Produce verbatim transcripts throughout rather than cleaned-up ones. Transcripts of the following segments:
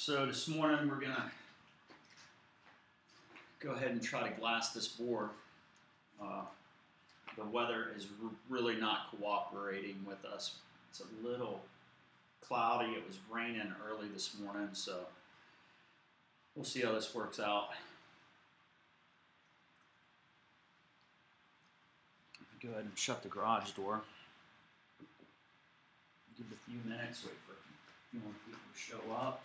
So this morning we're gonna go ahead and try to glass this board. Uh, the weather is r really not cooperating with us. It's a little cloudy. It was raining early this morning, so we'll see how this works out. Go ahead and shut the garage door. Give it a few minutes, wait for a few more people to show up.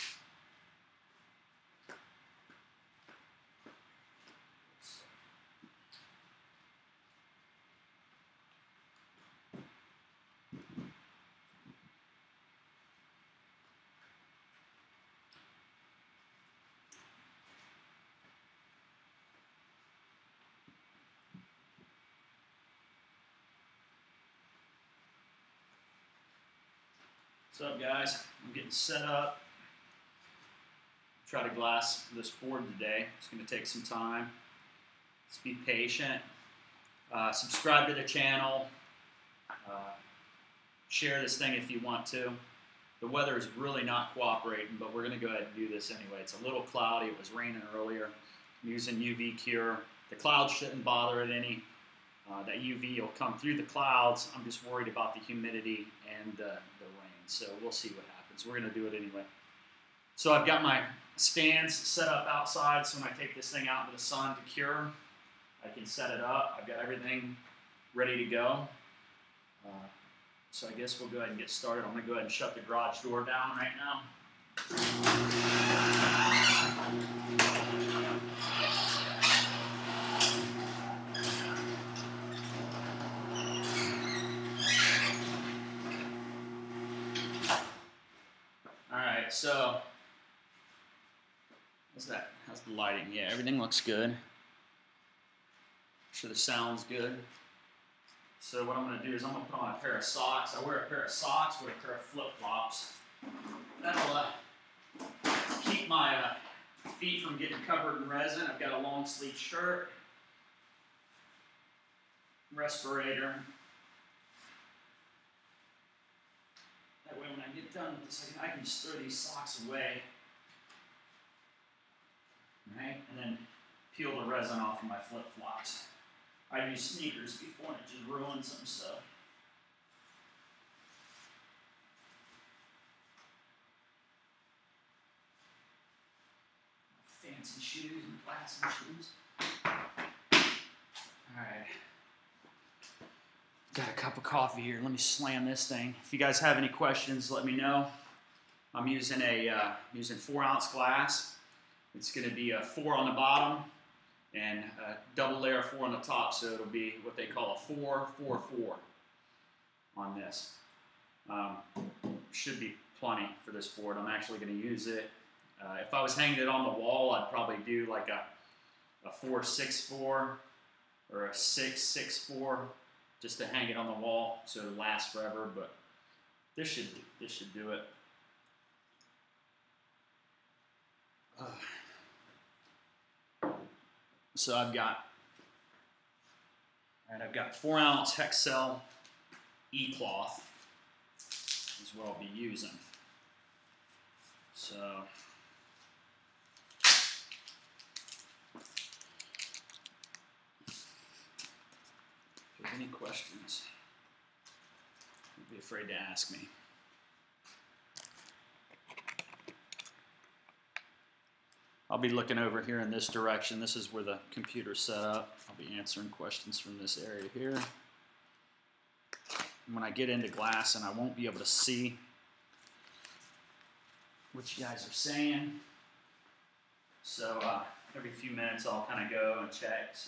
What's up, guys? I'm getting set up. Try to glass this board today. It's going to take some time. Just be patient. Uh, subscribe to the channel. Uh, share this thing if you want to. The weather is really not cooperating, but we're going to go ahead and do this anyway. It's a little cloudy. It was raining earlier. I'm using U V Cure. The clouds shouldn't bother it any. Uh, that U V will come through the clouds. I'm just worried about the humidity and uh, the rain. So we'll see what happens. We're going to do it anyway. So I've got my stands set up outside, so when I take this thing out into the sun to cure, I can set it up. I've got everything ready to go. Uh, so I guess we'll go ahead and get started. I'm going to go ahead and shut the garage door down right now. Alright, so what's that? How's the lighting? Yeah, everything looks good. I'm sure the sound's good. So what I'm going to do is I'm going to put on a pair of socks. I wear a pair of socks with a pair of flip-flops. That'll uh, keep my uh, feet from getting covered in resin. I've got a long sleeve shirt, respirator. That way when I get done with this, I can just throw these socks away. Right? And then peel the resin off of my flip-flops. I used sneakers before and it just ruined some stuff. Fancy shoes and plastic shoes. Alright. Got a cup of coffee here. Let me slam this thing. If you guys have any questions, let me know. I'm using a uh, using four ounce glass. It's going to be a four on the bottom and a double layer of four on the top, so it'll be what they call a four, four, four on this. Um, should be plenty for this board. I'm actually going to use it. Uh, if I was hanging it on the wall, I'd probably do like a, a four, six, four or a six, six, four, just to hang it on the wall so it'll last forever. But this should this should do it. Uh. So I've got, all right, I've got four ounce Hexcel E-cloth is what I'll be using. So if there's any questions, don't be afraid to ask me. I'll be looking over here in this direction. This is where the computer's set up. I'll be answering questions from this area here. And when I get into glass, and I won't be able to see what you guys are saying. So uh, every few minutes I'll kind of go and check. So.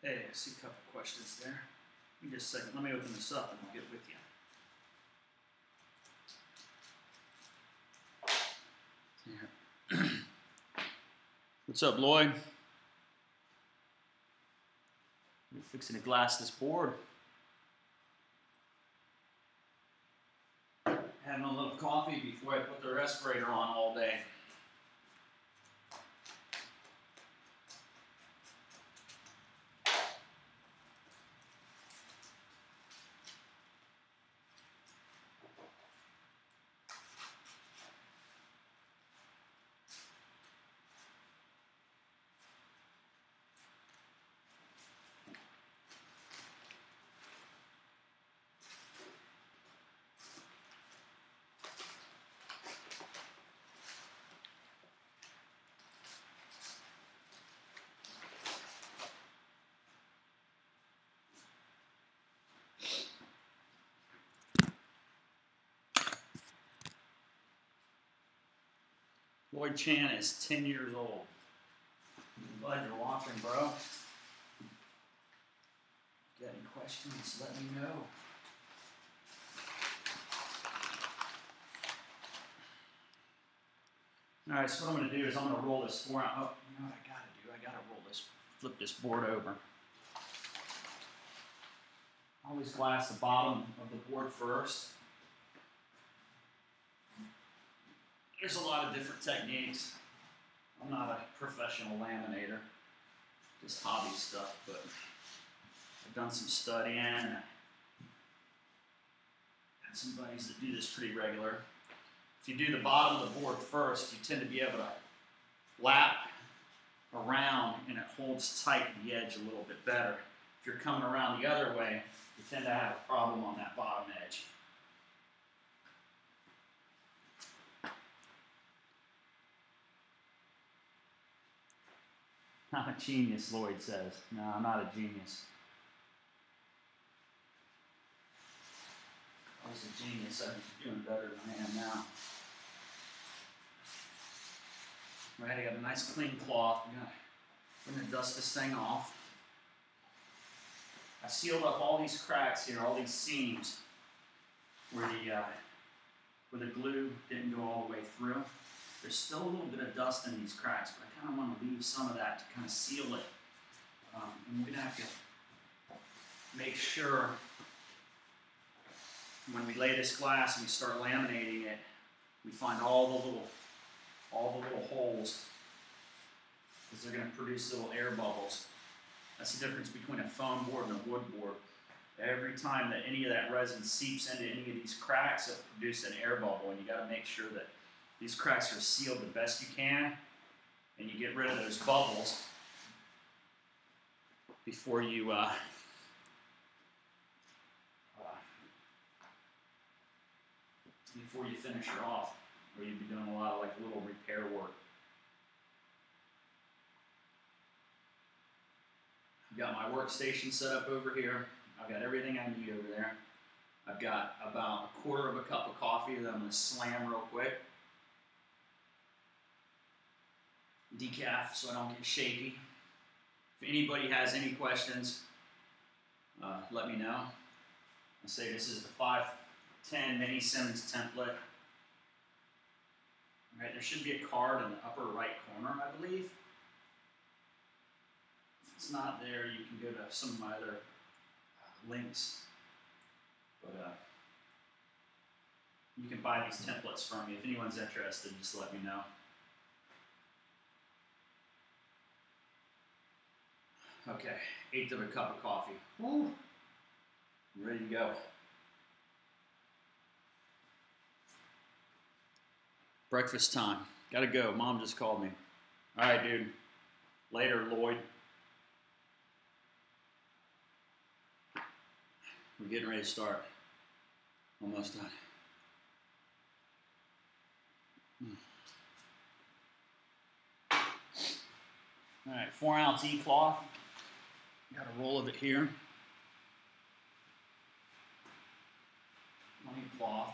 Hey, I see a couple questions there. Give me just a second. Let me open this up and I'll get with you. Here. What's up, Lloyd? You're fixing to glass this board. Having a little coffee before I put the respirator on all day. Lloyd Chan is ten years old. I'm glad you're watching, bro. If you got any questions, let me know. All right, so what I'm going to do is I'm going to roll this four ounce. Oh, you know what I got to do? I got to roll this, flip this board over. Always glass the bottom of the board first. There's a lot of different techniques. I'm not a professional laminator, just hobby stuff, but I've done some studying. Had some buddies that do this pretty regular. If you do the bottom of the board first, you tend to be able to lap around and it holds tight to the edge a little bit better. If you're coming around the other way, you tend to have a problem on that bottom edge. I'm a genius, Lloyd says. No, I'm not a genius. If I was a genius, I'd be doing better than I am now. Right, I got a nice clean cloth. I'm gonna, I'm gonna dust this thing off. I sealed up all these cracks here, all these seams where the uh, where the glue didn't go all the way through. There's still a little bit of dust in these cracks, but I kind of want to leave some of that to kind of seal it. Um, and we're gonna have to make sure when we lay this glass and we start laminating it, we find all the little all the little holes, because they're going to produce little air bubbles. That's the difference between a foam board and a wood board. Every time that any of that resin seeps into any of these cracks, it'll produce an air bubble, and you got to make sure that these cracks are sealed the best you can, and you get rid of those bubbles before you uh, uh, before you finish her off. Or you'd be doing a lot of like little repair work. I've got my workstation set up over here. I've got everything I need over there. I've got about a quarter of a cup of coffee that I'm going to slam real quick. Decaf so I don't get shaky. If anybody has any questions, uh, let me know. I say this is the five ten Mini Simmons template. Right, there should be a card in the upper right corner, I believe. If it's not there, you can go to some of my other uh, links. But uh, you can buy these templates from me. If anyone's interested, just let me know. Okay, eighth of a cup of coffee. Woo! I'm ready to go. Breakfast time. Gotta go. Mom just called me. All right, dude. Later, Lloyd. We're getting ready to start. Almost done. All right, four ounce E-cloth. Got a roll of it here. One E-cloth.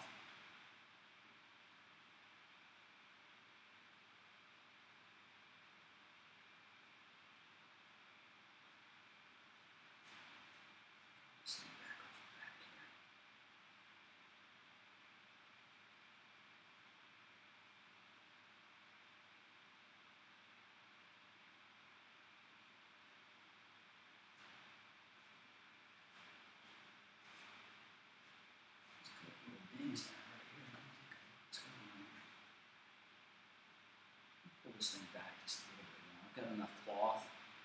this thing back just a little bit more. I've got enough cloth.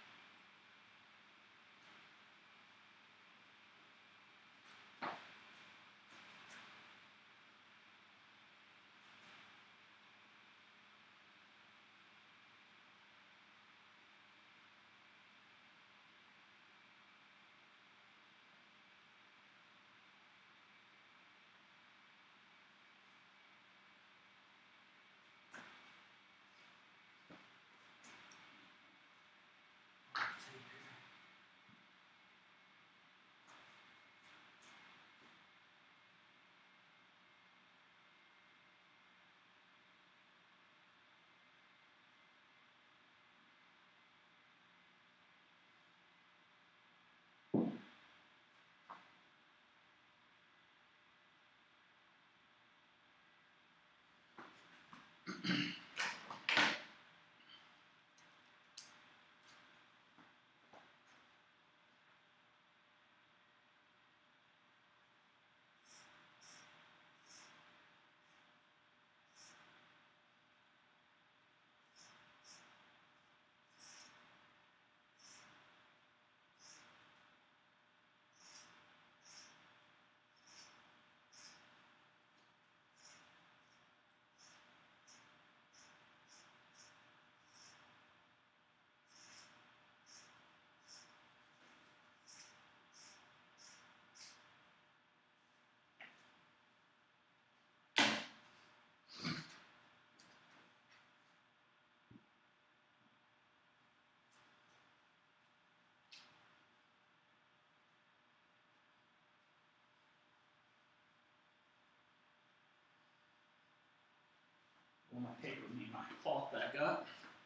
Roll my paper, need my cloth back up.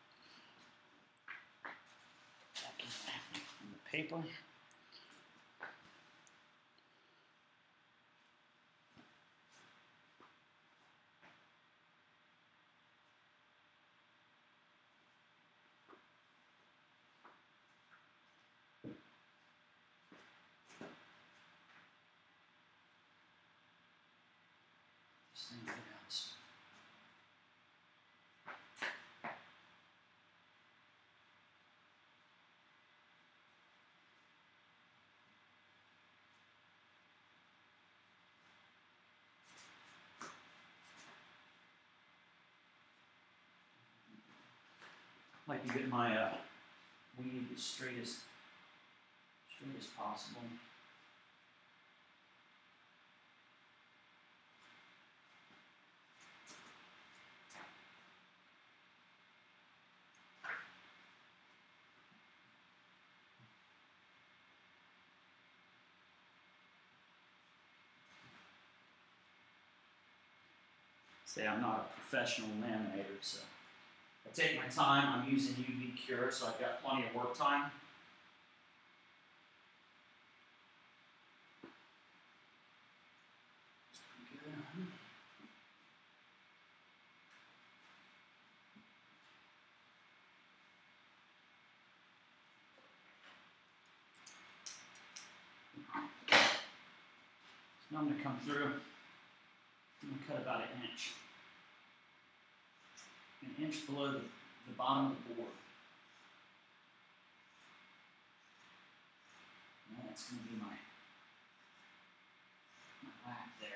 Back in the paper. This thing right now is like to get my uh, weed as straight as straight as possible. Say I'm not a professional laminator, so I take my time. I'm using U V Cure, so I've got plenty of work time. It's pretty good. So now I'm going to come through. I'm going to cut about an inch. An inch below the, the bottom of the board. And that's going to be my, my whack there.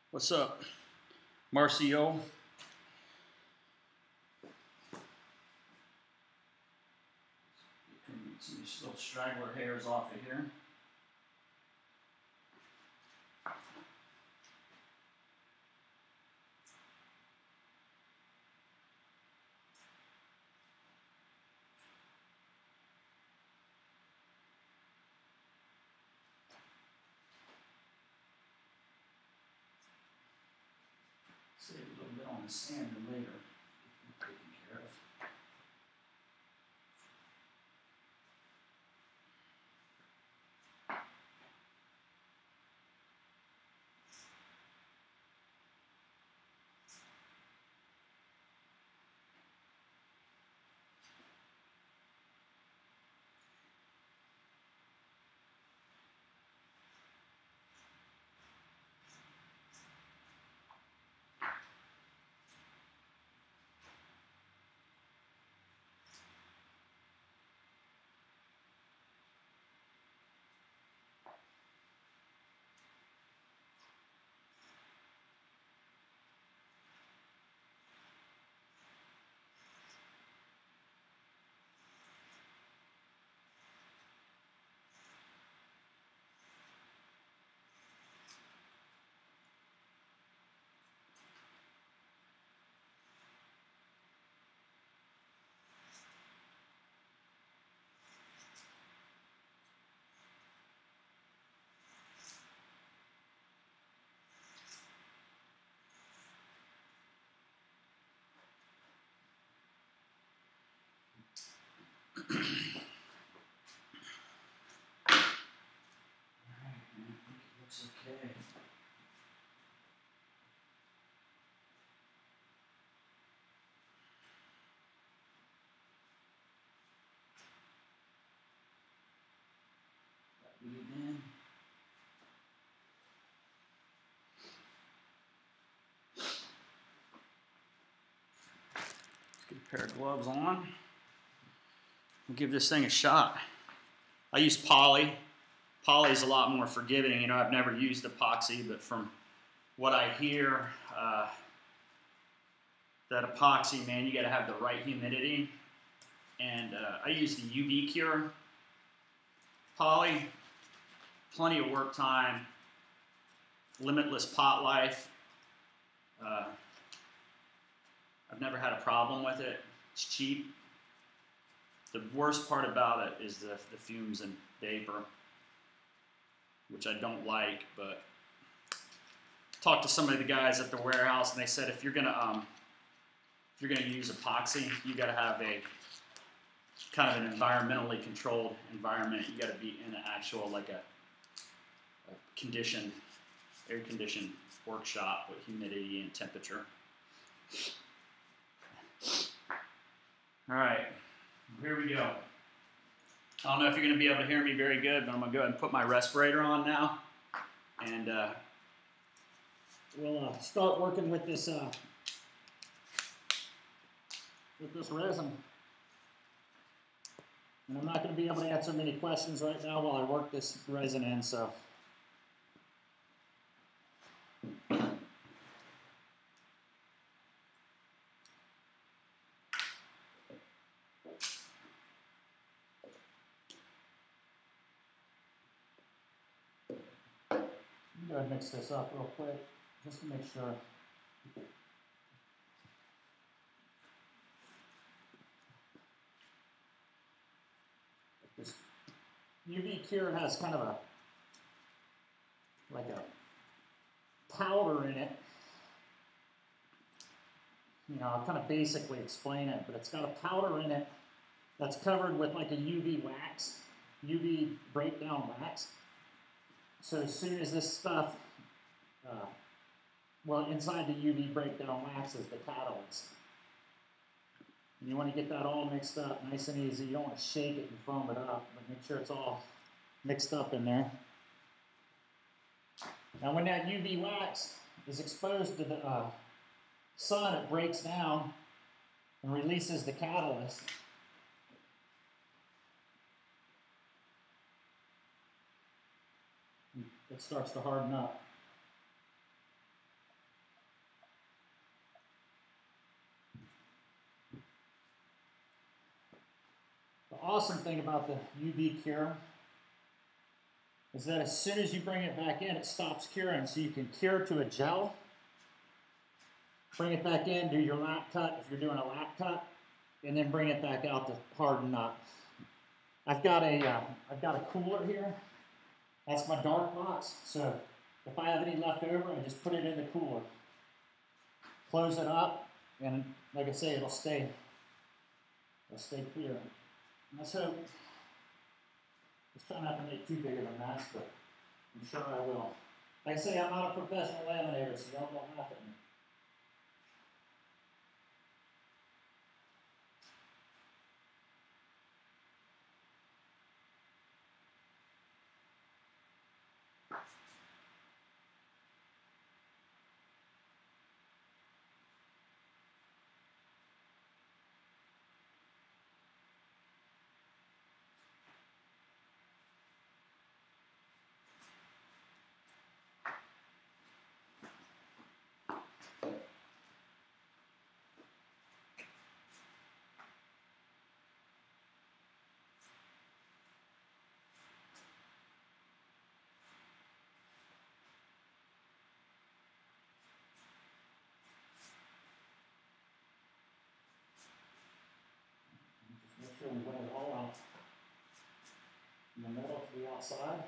What's up, Marcio? Some little straggler hairs off of here. Save a little bit on the sand later. Taken care of. Looks okay. That weave in. Let's get a pair of gloves on. We'll give this thing a shot. I use poly. Poly is a lot more forgiving. You know, I've never used epoxy, but from what I hear, uh, that epoxy, man, you got to have the right humidity. And uh, I use the U V Cure poly. Plenty of work time. Limitless pot life. Uh, I've never had a problem with it. It's cheap. The worst part about it is the, the fumes and vapor, which I don't like, but talked to some of the guys at the warehouse, and they said if you're gonna um, if you're gonna use epoxy, you got to have a kind of an environmentally controlled environment. You got to be in an actual like a, a conditioned, air conditioned workshop with humidity and temperature. All right, here we go. I don't know if you're going to be able to hear me very good, but I'm going to go ahead and put my respirator on now, and uh, we'll uh, start working with this uh, with this resin. And I'm not going to be able to answer many questions right now while I work this resin in, so. I'm going to mix this up real quick, just to make sure. This U V Cure has kind of a, like a powder in it. You know, I'll kind of basically explain it, but it's got a powder in it that's covered with like a U V wax, U V breakdown wax. So as soon as this stuff, uh, well, inside the U V breakdown wax is the catalyst. And you want to get that all mixed up nice and easy. You don't want to shake it and foam it up, but make sure it's all mixed up in there. Now when that U V wax is exposed to the uh, sun, it breaks down and releases the catalyst. It starts to harden up. awesome thing about the U V cure is that as soon as you bring it back in, it stops curing. So you can cure to a gel, bring it back in, do your lap cut if you're doing a lap cut, and then bring it back out to harden up. I've got a, uh, I've got a cooler here. That's my dark box. So if I have any left over, I just put it in the cooler. Close it up, and like I say, it'll stay, it'll stay clear. Let's hope. Just try not to make too big of a mess, but I'm sure I will. Like I say, I'm not a professional laminator, so y'all don't laugh at me. Make sure we wet it all out from the middle to the outside.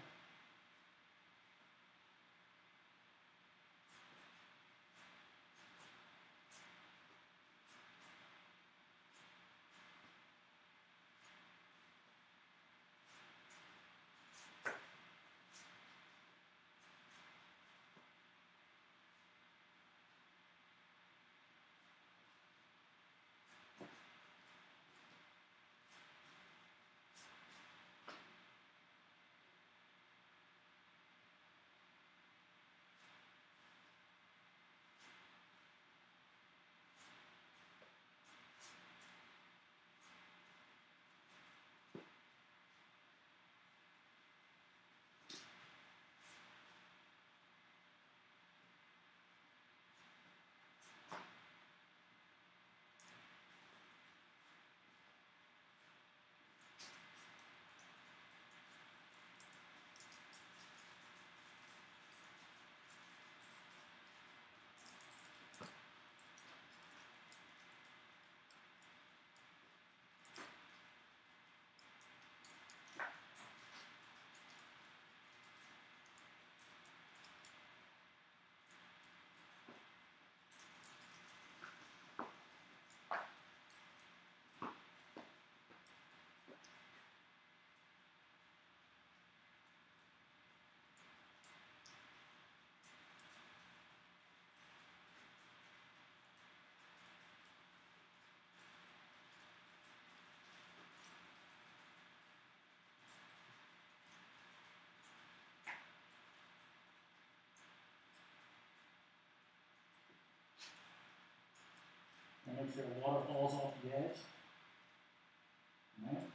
And make sure the water falls off the edge. All right.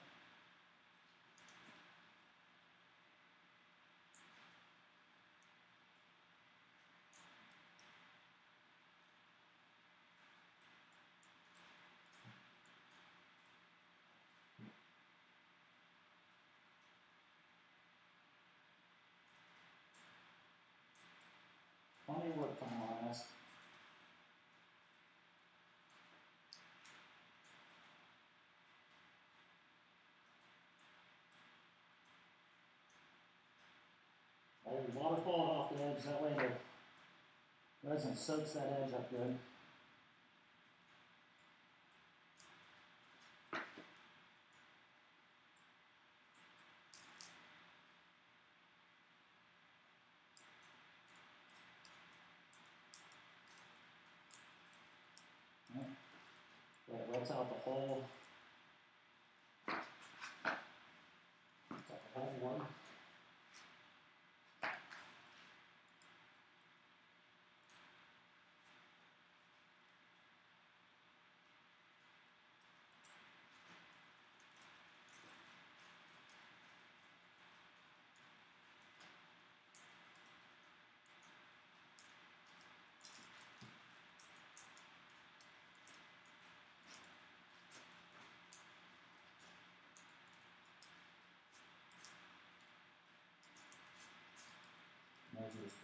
Plenty of work time on this. Let the water fall off the edge, that way the resin soaks that edge up good. Right. That lets out the whole, lets out the whole one.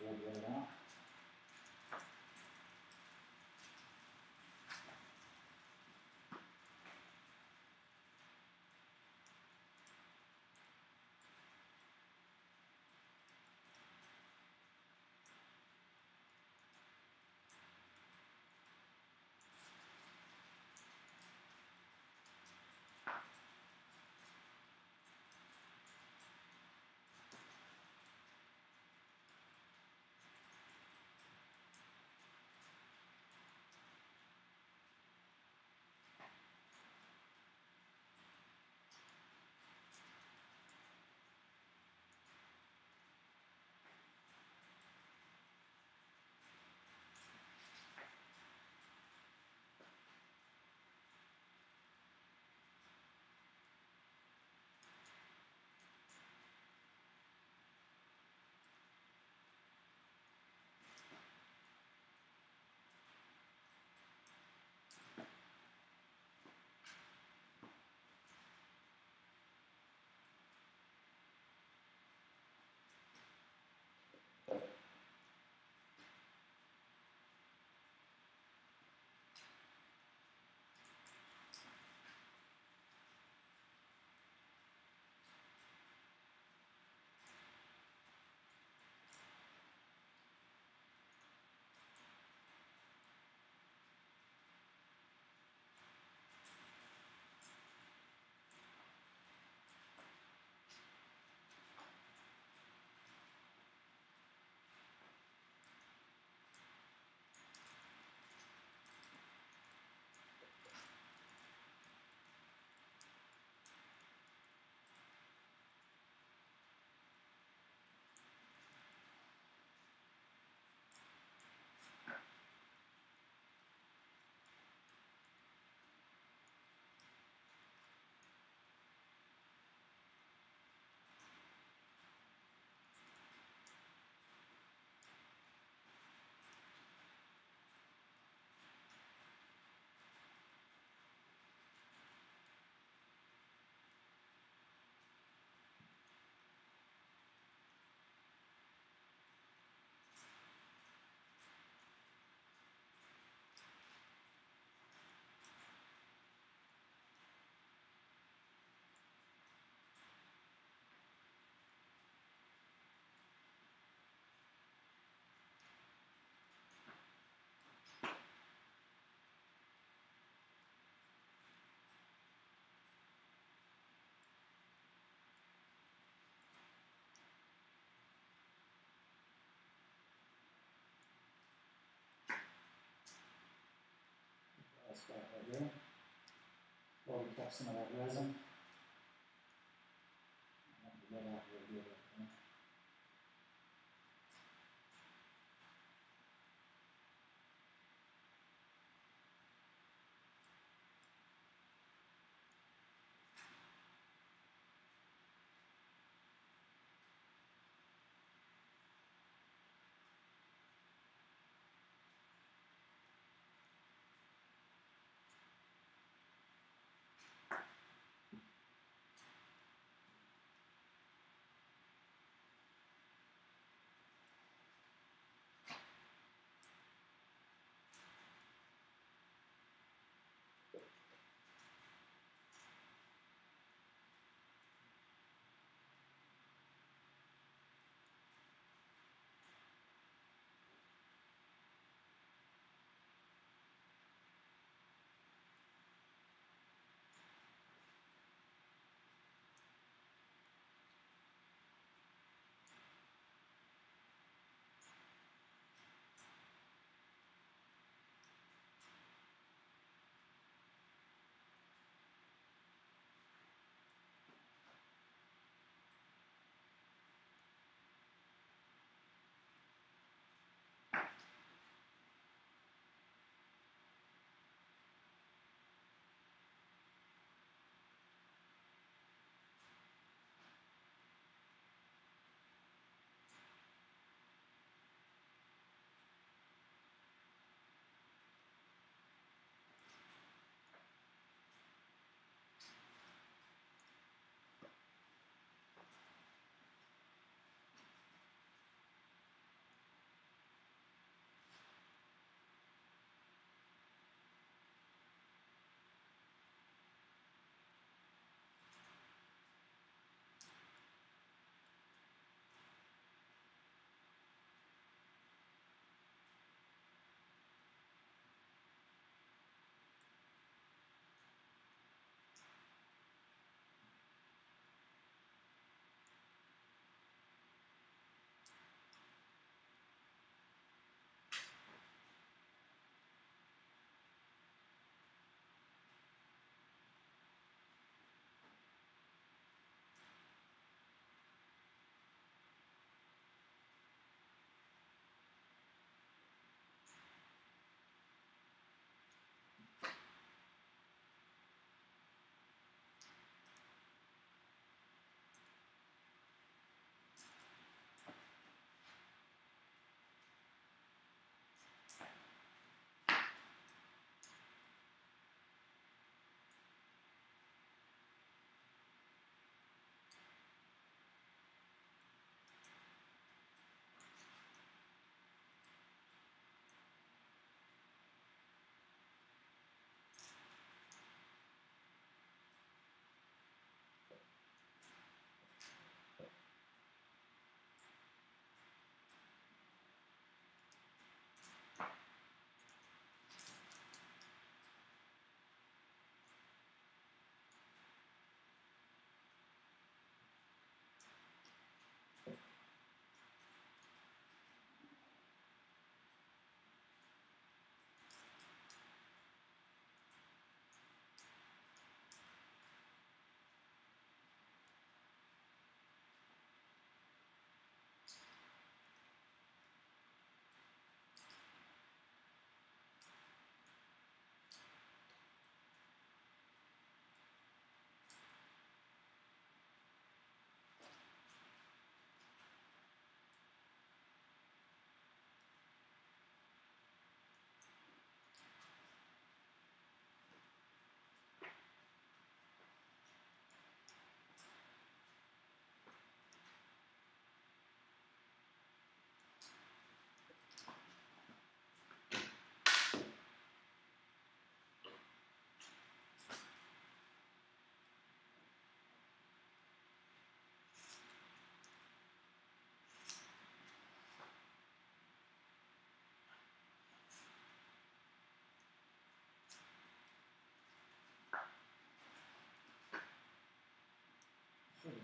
We'll get it out. That's right right here. Where we kept some of that resin. Get out real good, I think.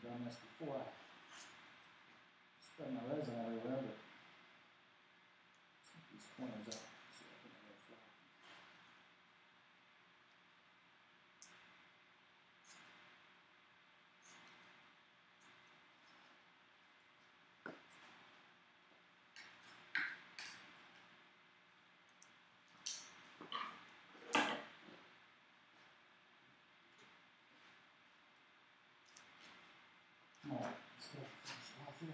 done this before. I spread my resin everywhere, but these corners up so I can lay it flat. All right, let's go finish it off here.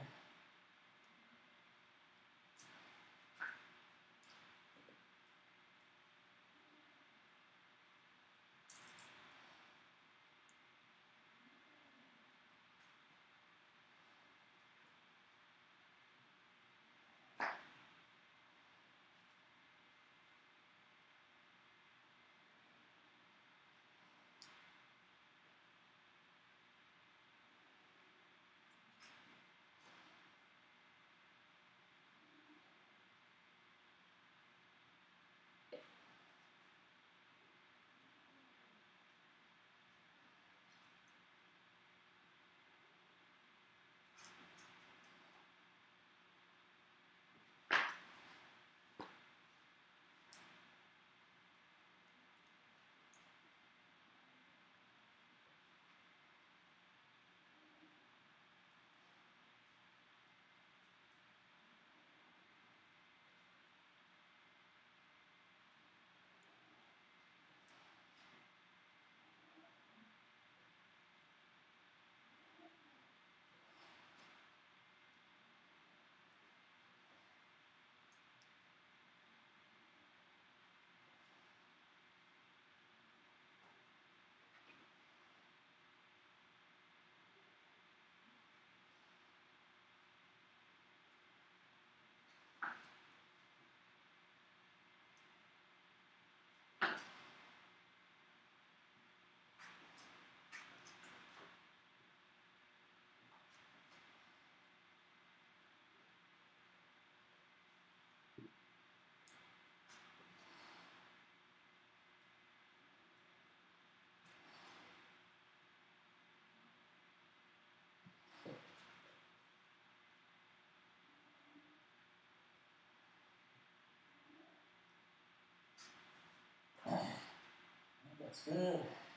That's good.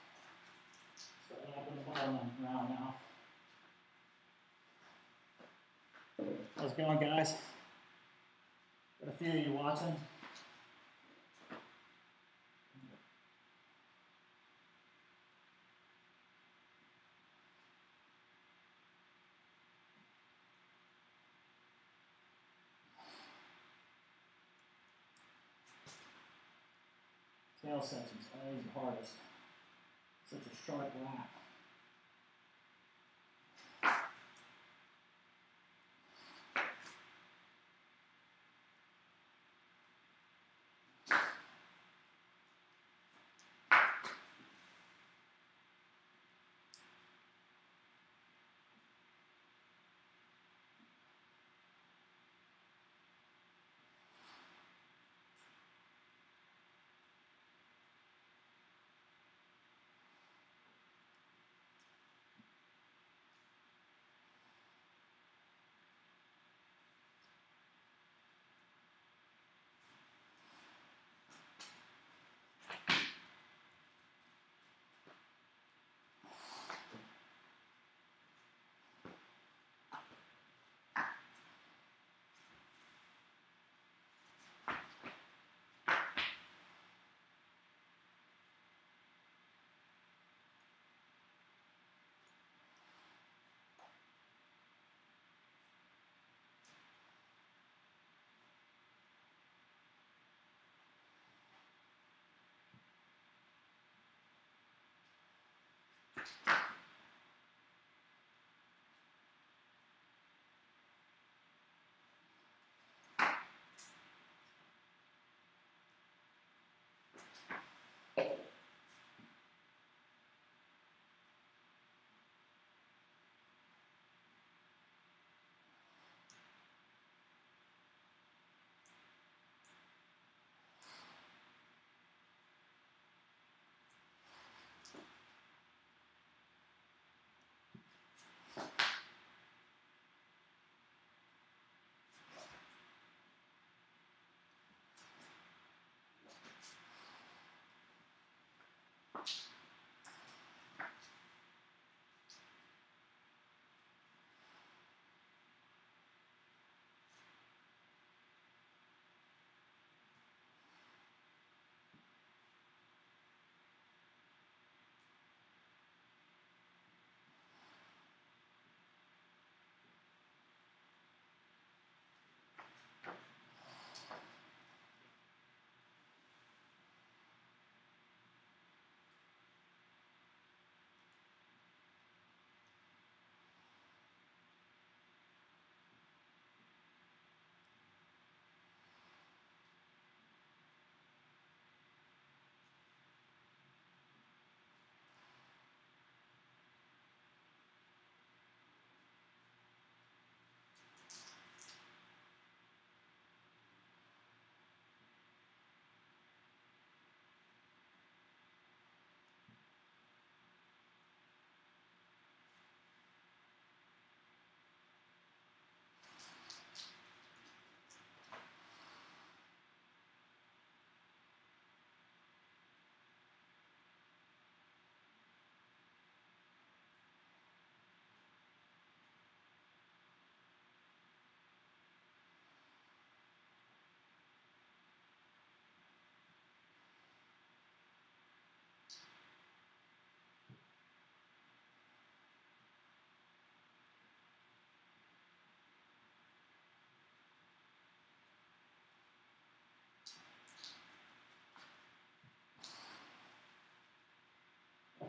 Starting up in the bottom round now. How's it going, guys? Got a few of you watching. Tail section's always the hardest. Such a sharp lap.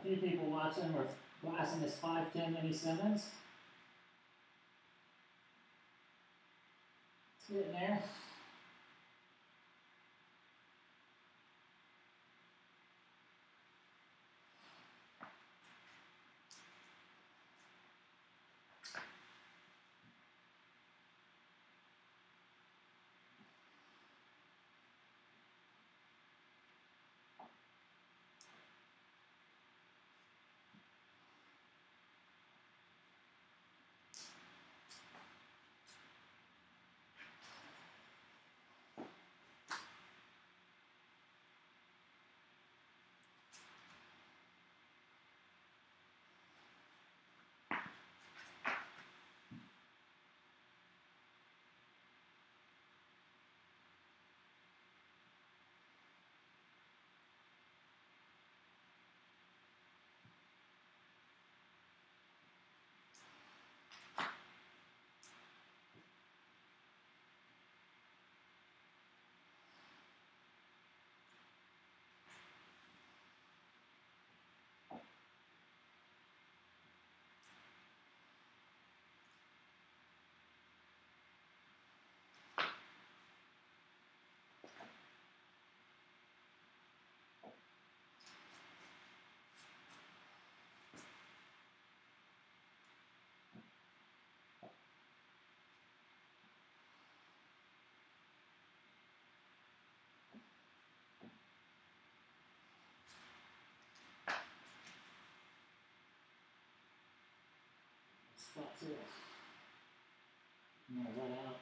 few people watching. We're blasting this five ten Mini Simmons. It's getting there. Spots it. I'm gonna let out.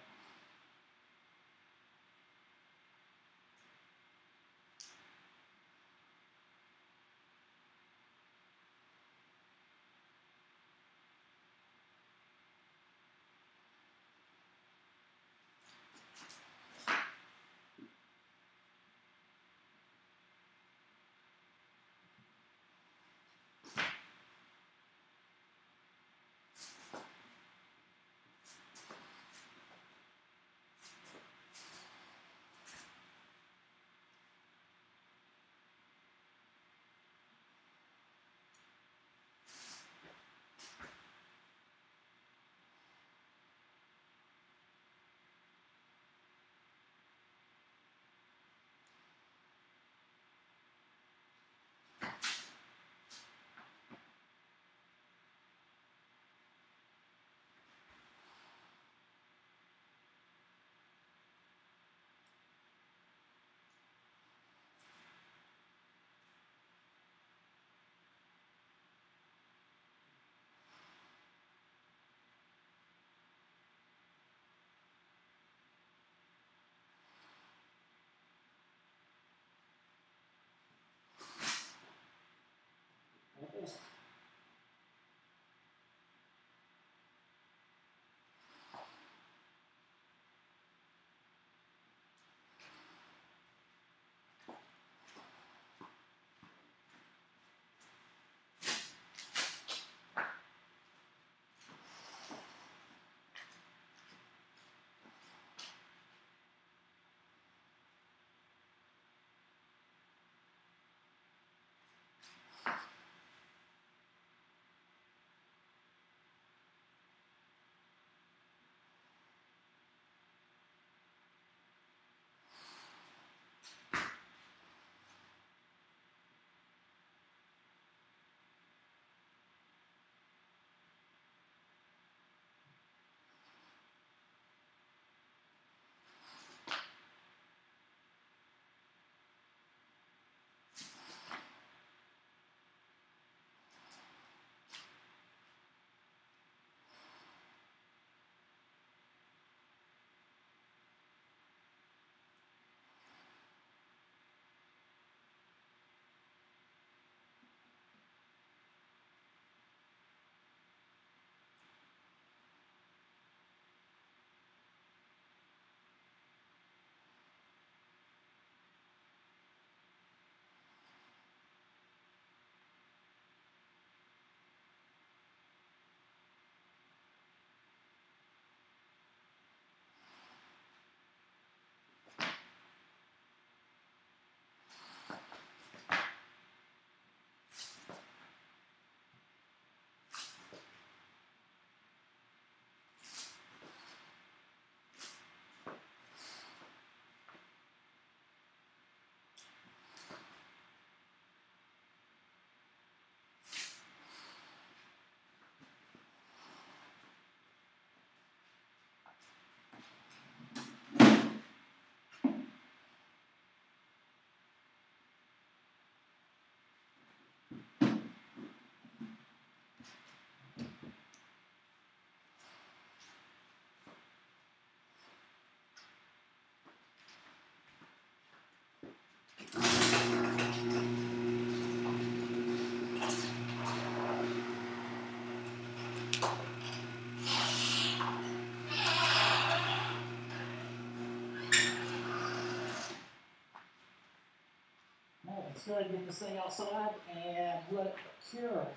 Let's go ahead and get this thing outside and let it cure.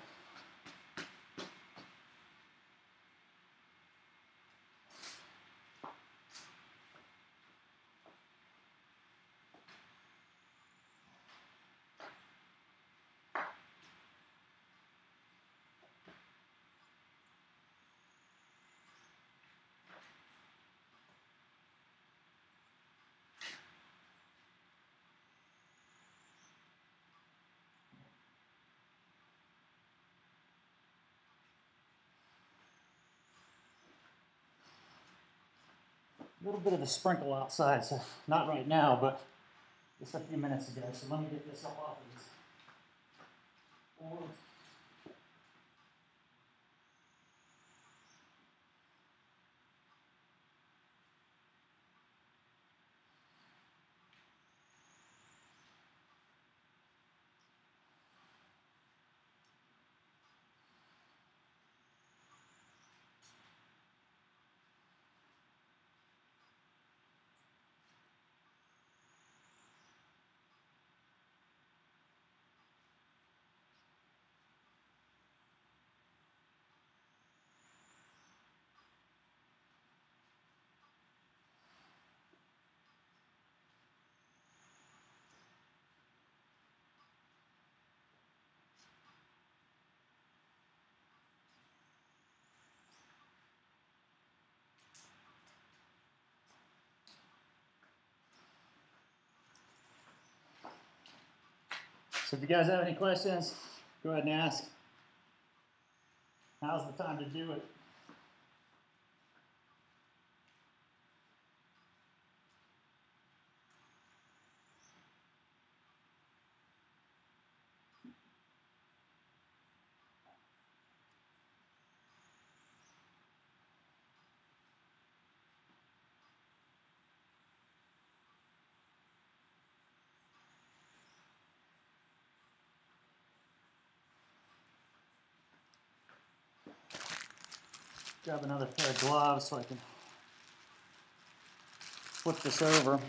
A little bit of a sprinkle outside, so not right now, but just a few minutes ago. So let me get this up off of this board. So if you guys have any questions, go ahead and ask. Now's the time to do it. Grab another pair of gloves so I can flip this over.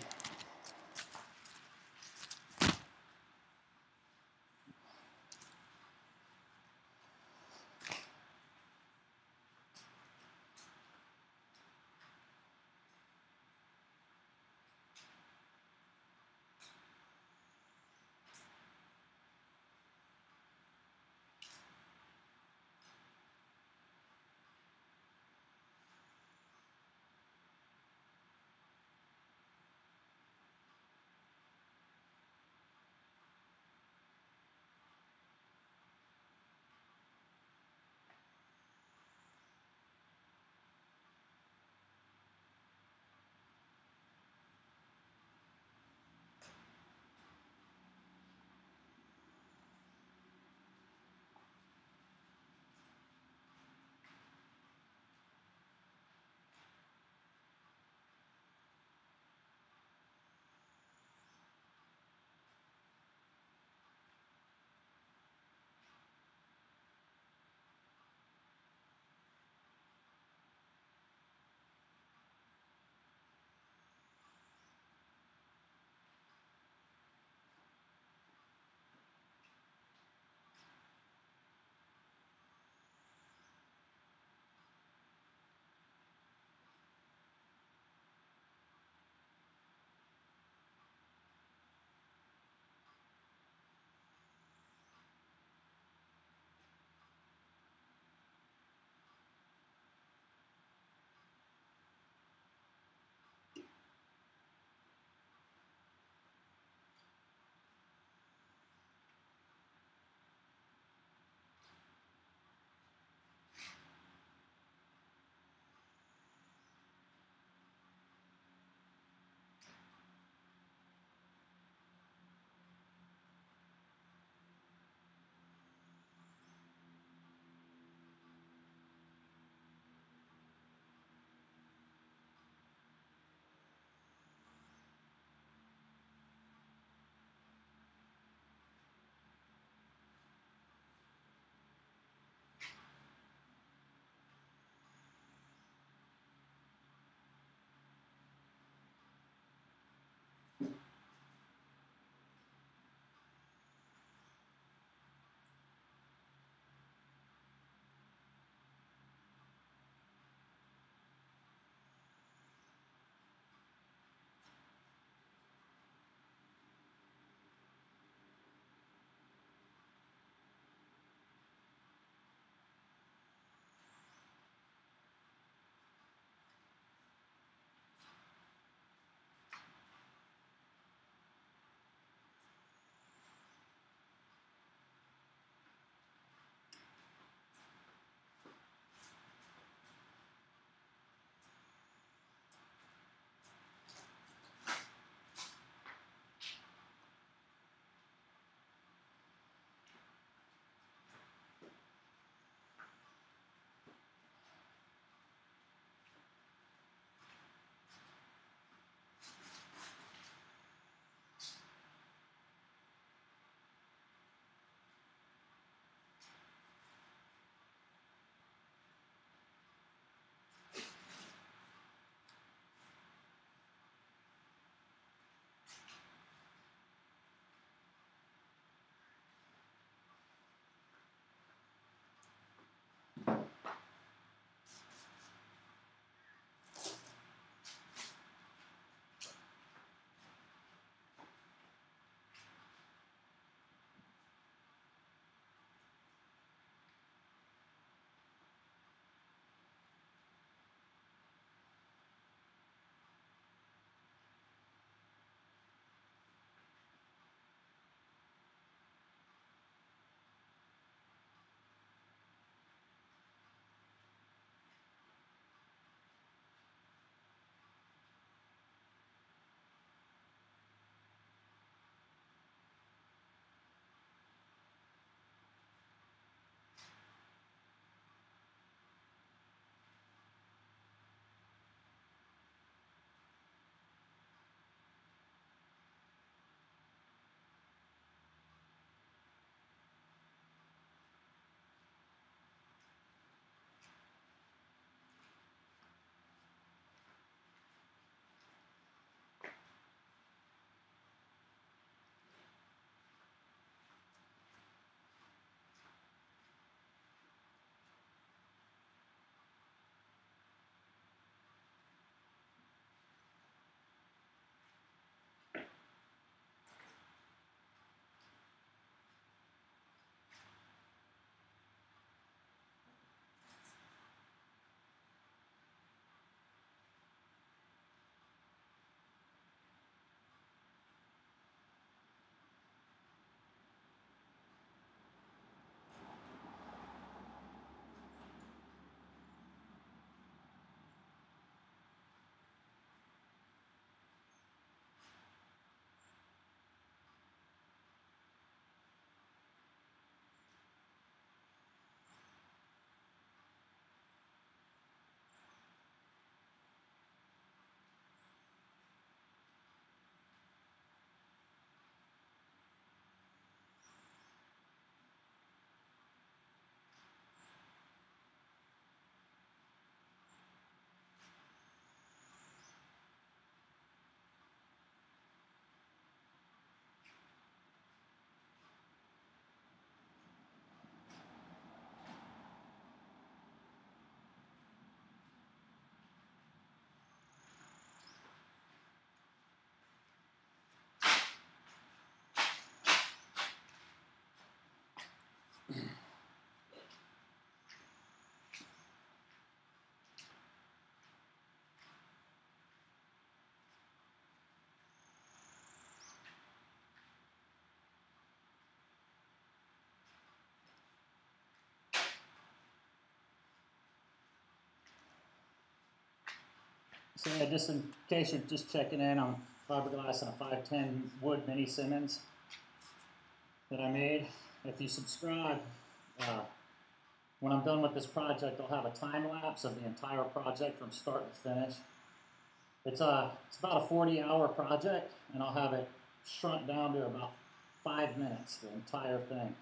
So yeah, just in case you're just checking in, I'm fiberglass and a five ten wood mini Simmons that I made. If you subscribe, uh, when I'm done with this project, I'll have a time lapse of the entire project from start to finish. It's a, it's about a forty hour project, and I'll have it shrunk down to about five minutes, the entire thing.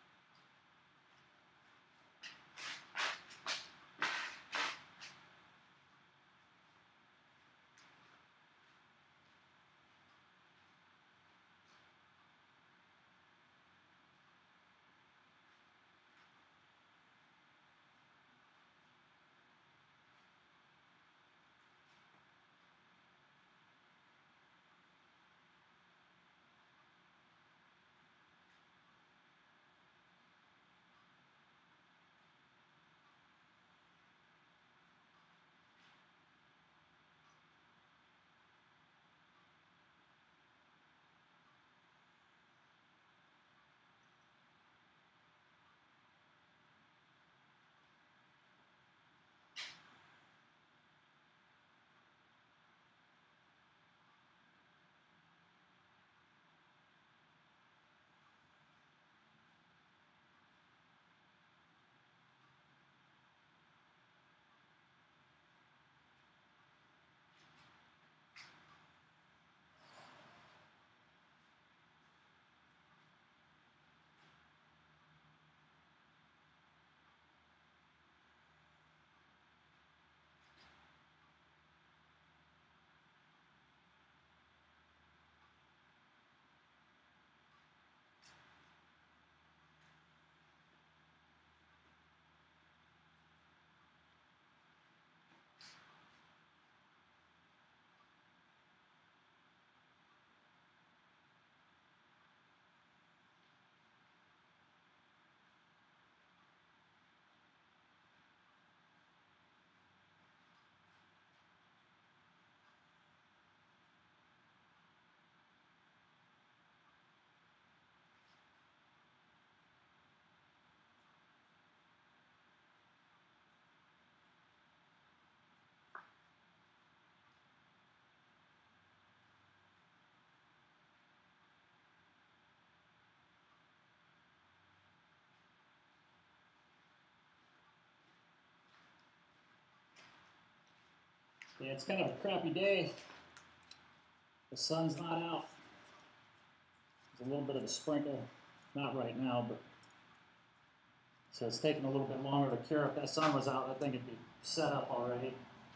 Yeah, it's kind of a crappy day. The sun's not out. There's a little bit of a sprinkle, not right now, but so it's taking a little bit longer to cure. If that sun was out, I think it'd be set up already.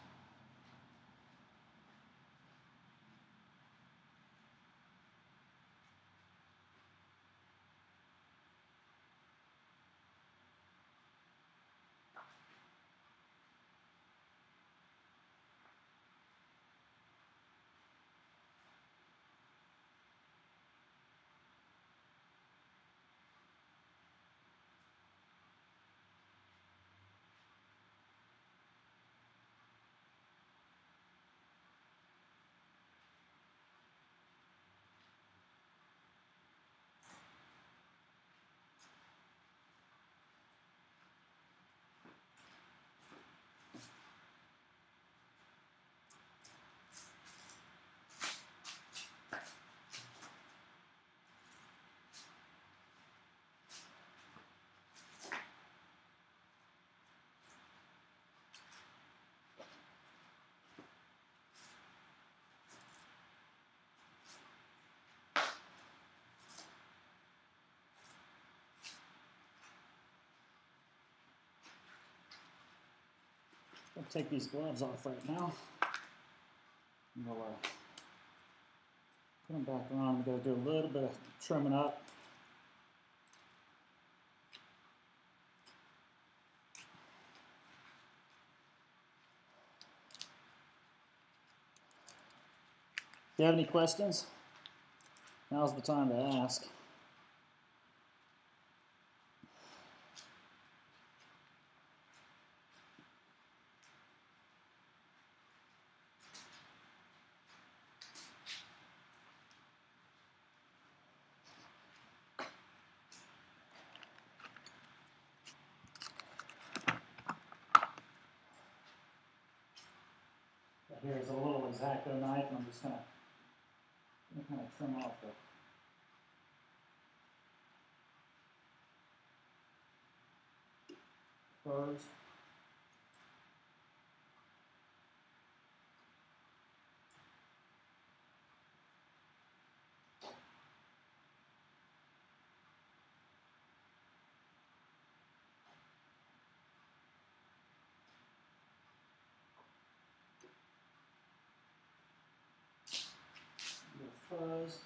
I'll take these gloves off right now. And we'll uh, put them back on. We're going to do a little bit of trimming up. If you have any questions, now's the time to ask. Here's a little X-Acto knife, and I'm just gonna, gonna kind of trim off the furs. Fuzz.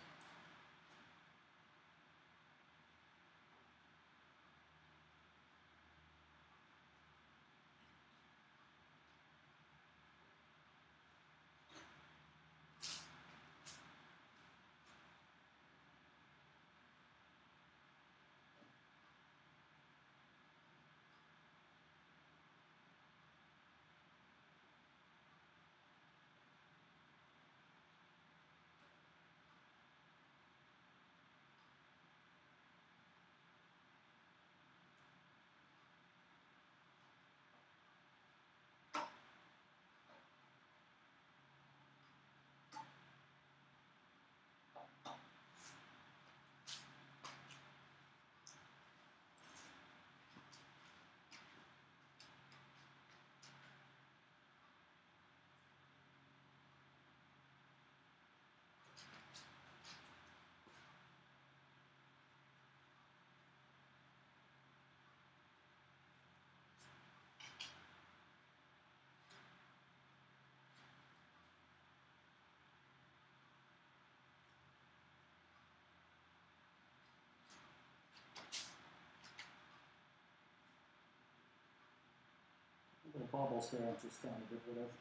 Little bubbles here I'm just trying to get rid of.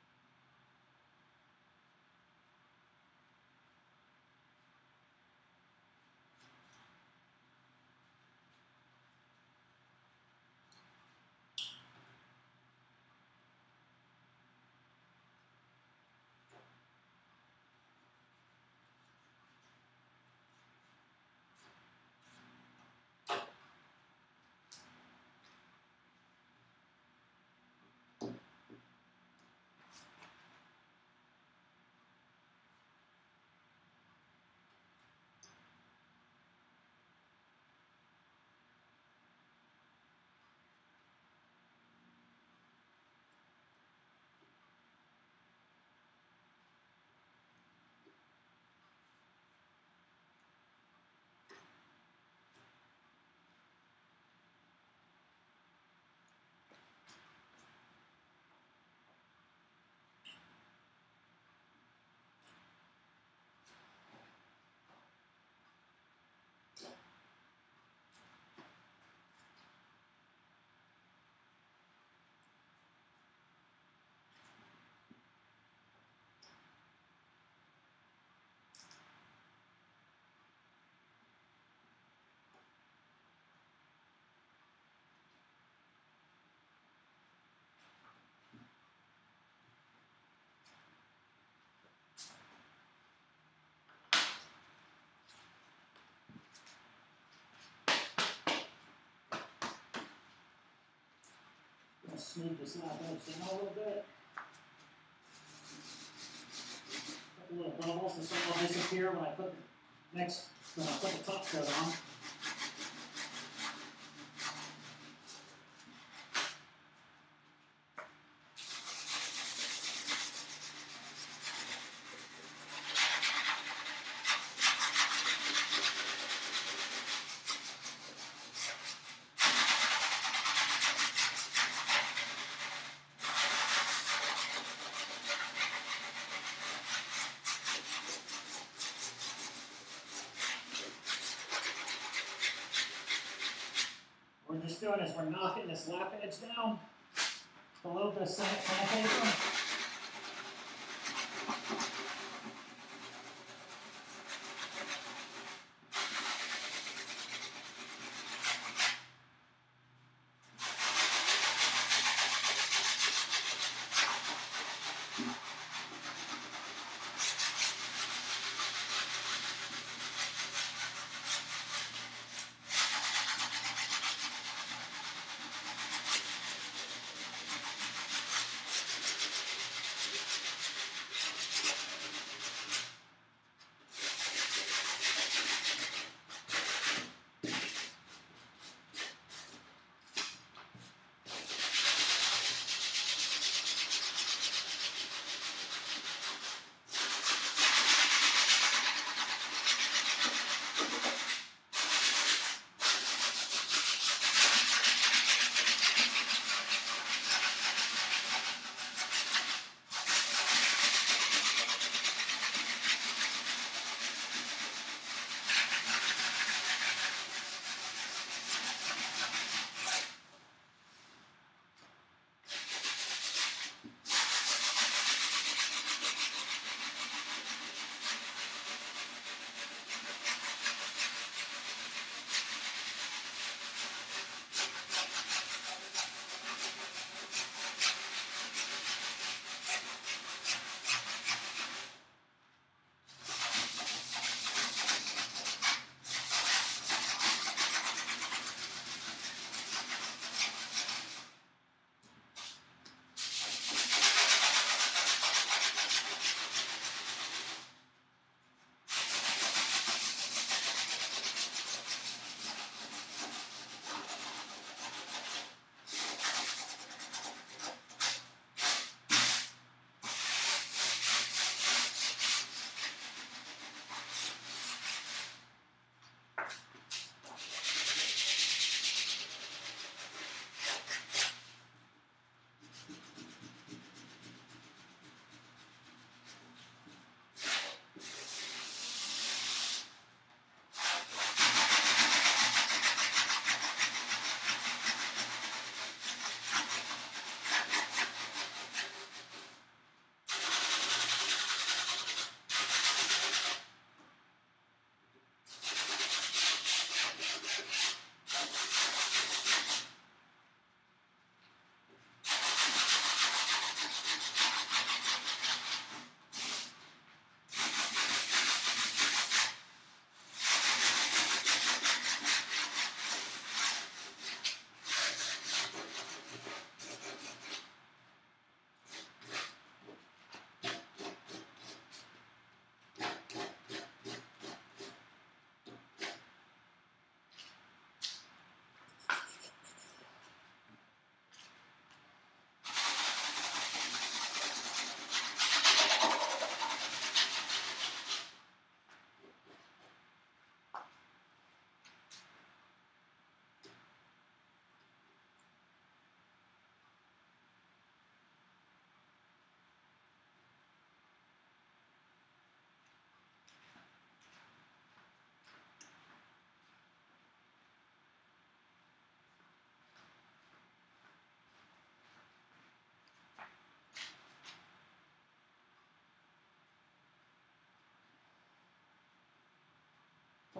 Smooth this lap edge down a little bit. Couple little bubbles, this one will disappear when I put the next when I put the top coat on. What we're just doing is we're knocking this lap edge down below the sandpaper.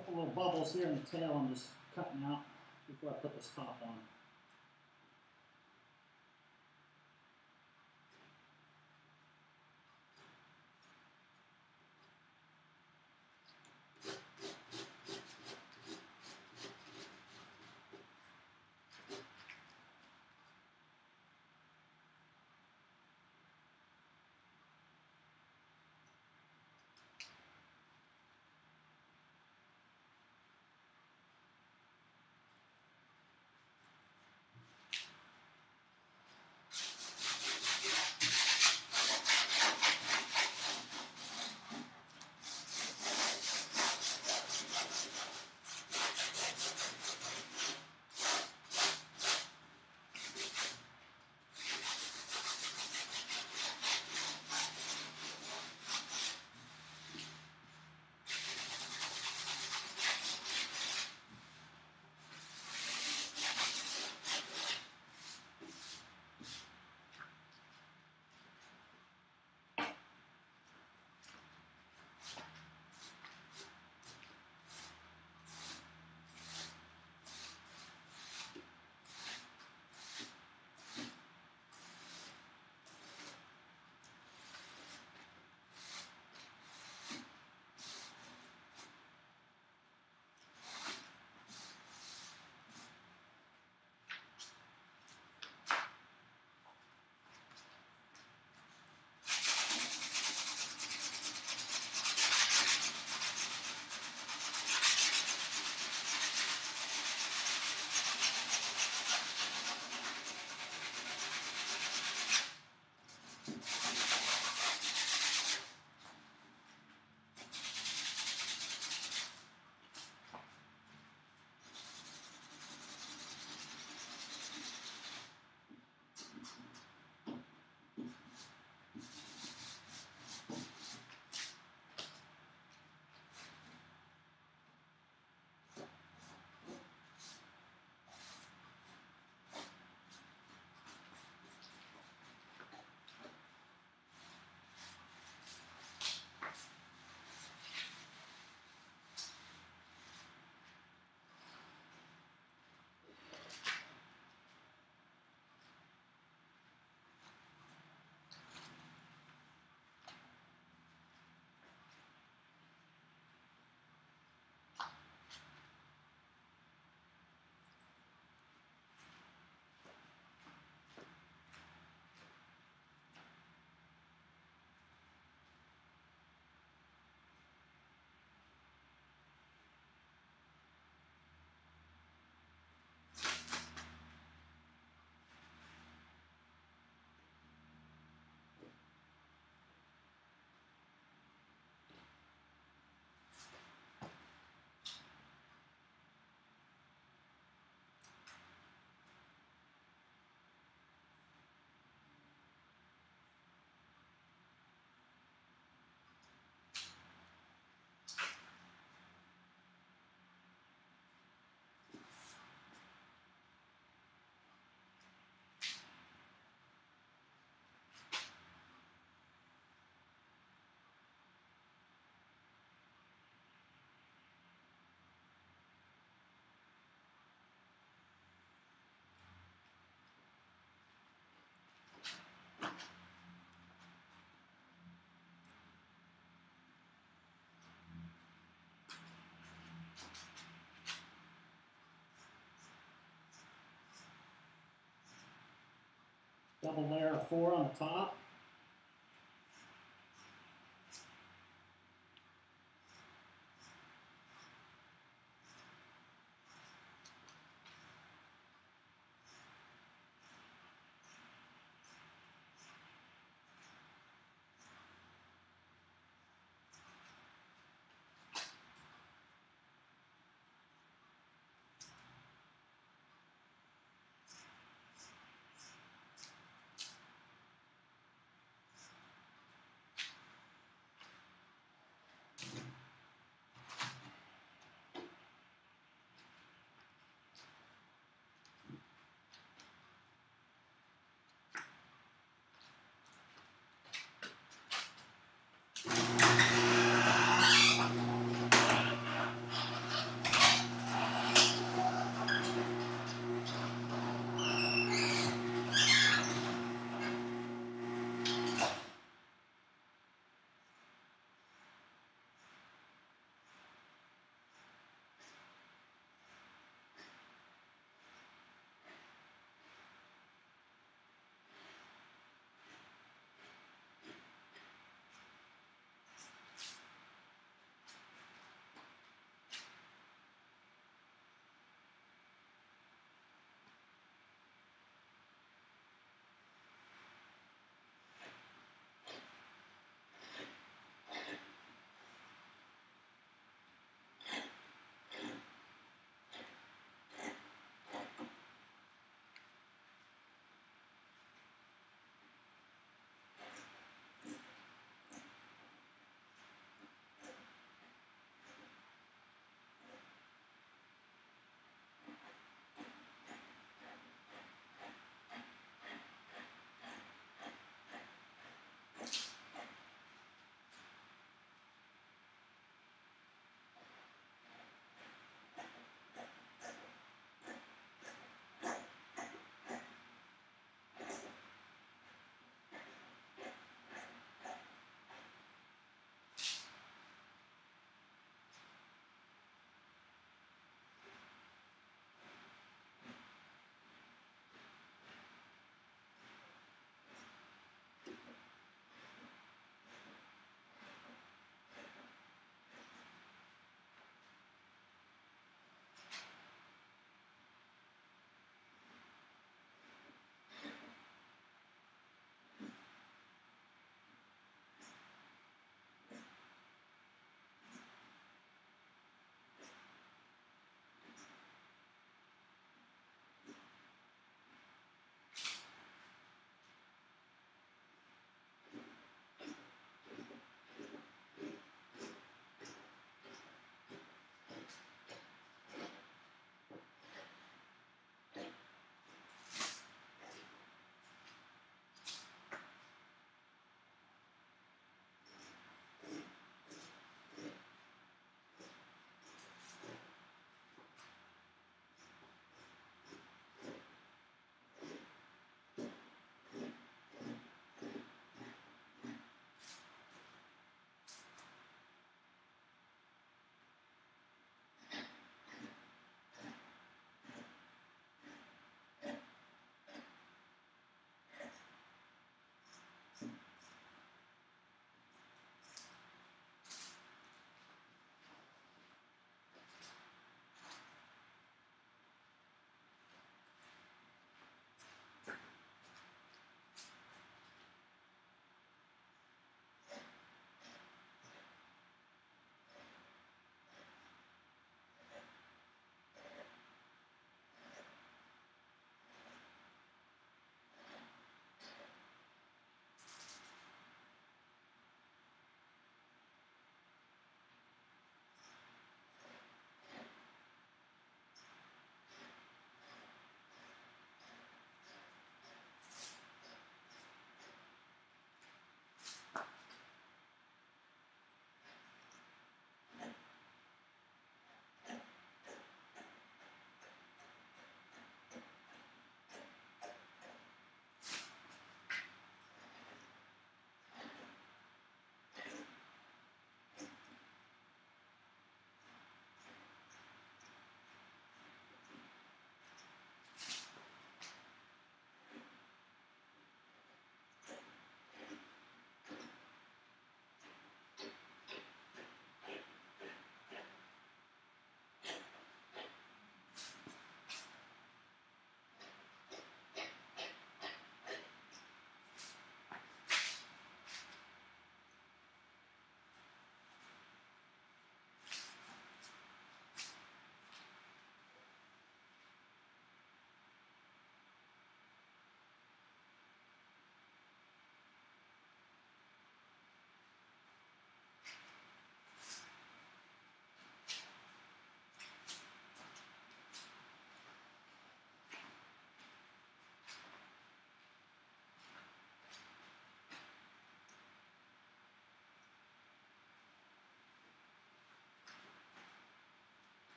couple little bubbles here in the tail I'm just cutting out before I put this top on. Double layer of four on the top.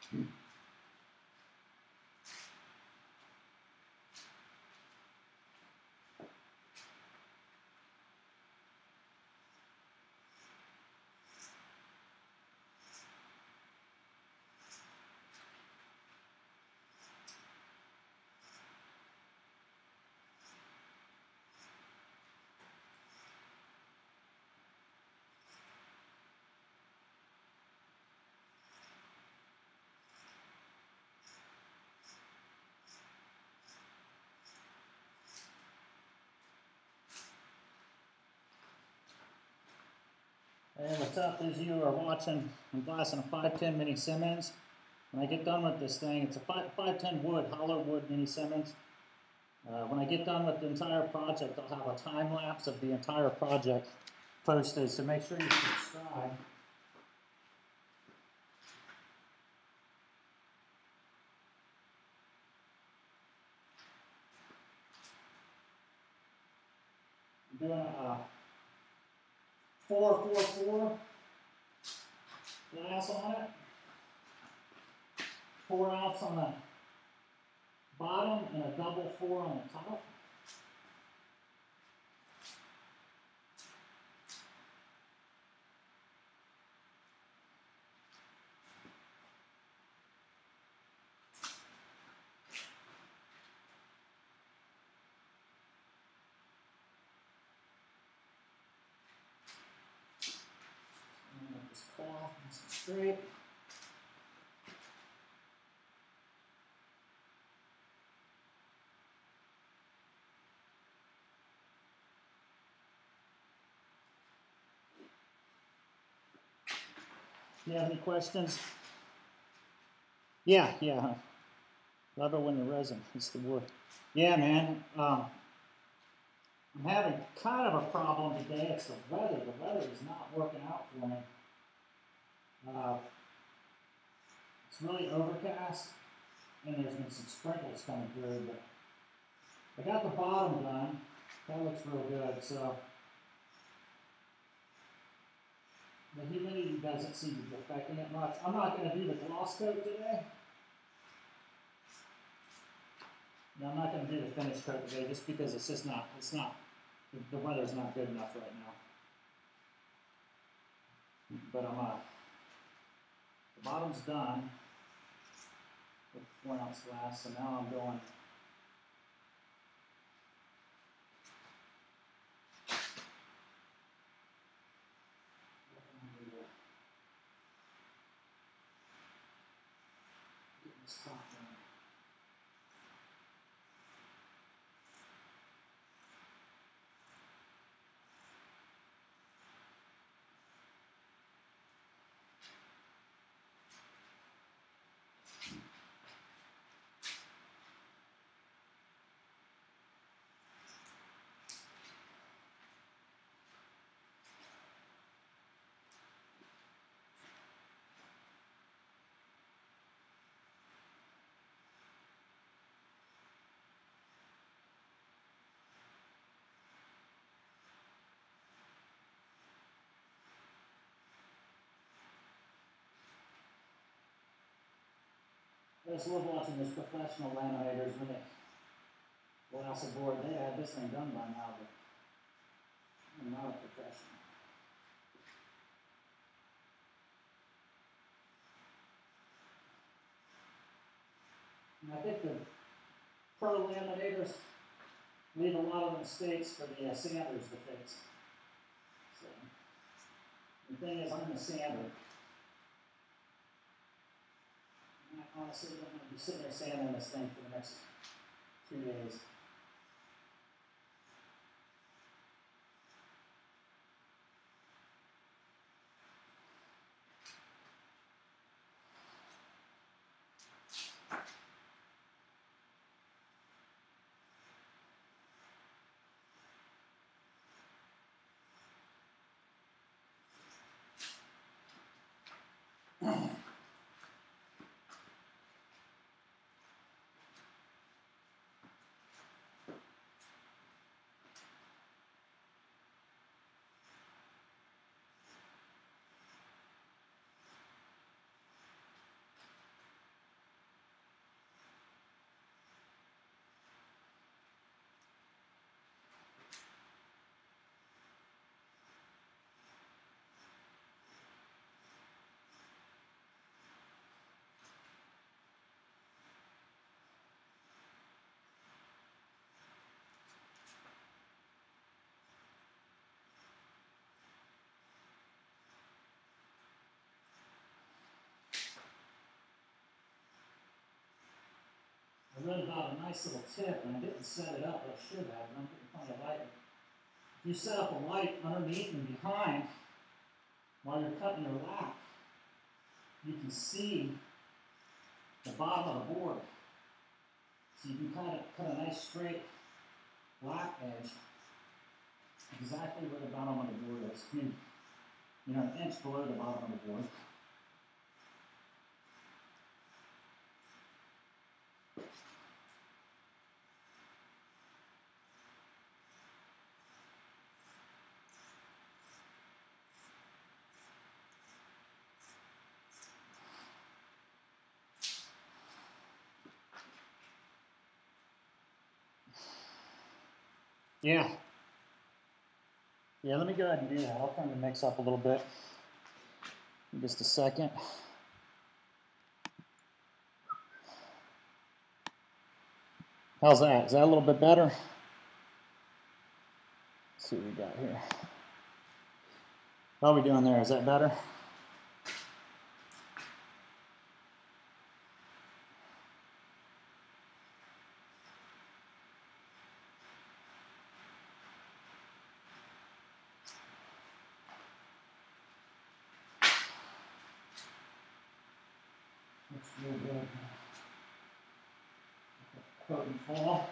And what's up is you are watching, I'm glassing a five ten Mini Simmons. When I get done with this thing, it's a five ten wood, hollow wood Mini Simmons. Uh, when I get done with the entire project, I'll have a time lapse of the entire project posted, so make sure you subscribe. I'm doing a four four four glass on it, four ounce on the bottom and a double four on the top. And let this cloth nice and straight. You have any questions? Yeah, yeah. Love it when the resin hits the wood. Yeah, man. Um, I'm having kind of a problem today. It's the weather. The weather is not working out for me. Uh, it's really overcast, and there's been some sprinkles coming through, but I got the bottom done. That looks real good. So the humidity doesn't seem to be affecting it much. I'm not going to do the gloss coat today. No, I'm not going to do the finish coat today just because it's just not, it's not, the, the weather's not good enough right now. But I'm, uh, the bottom's done with four ounce glass, so now I'm going get this top done. I just love watching those professional laminators when they glass a board. They had this thing done by now, but I'm not a professional. And I think the pro laminators leave a lot of mistakes for the uh, sanders to fix. So, the thing is, I'm a sander. And I honestly don't want to be sitting there sanding this thing for the next two days. nice little tip, and I didn't set it up, but I should have, and I'm getting kind of light. If you set up a light underneath and behind while you're cutting your lap, you can see the bottom of the board. So you can kind of cut a nice straight lap edge exactly where the bottom of the board is. I mean, you know, an inch below the bottom of the board. Yeah. Yeah, let me go ahead and do that. I'll turn the mix up a little bit in just a second. How's that? Is that a little bit better? Let's see what we got here. How are we doing there? Is that better? Looks real good. Curtain fall.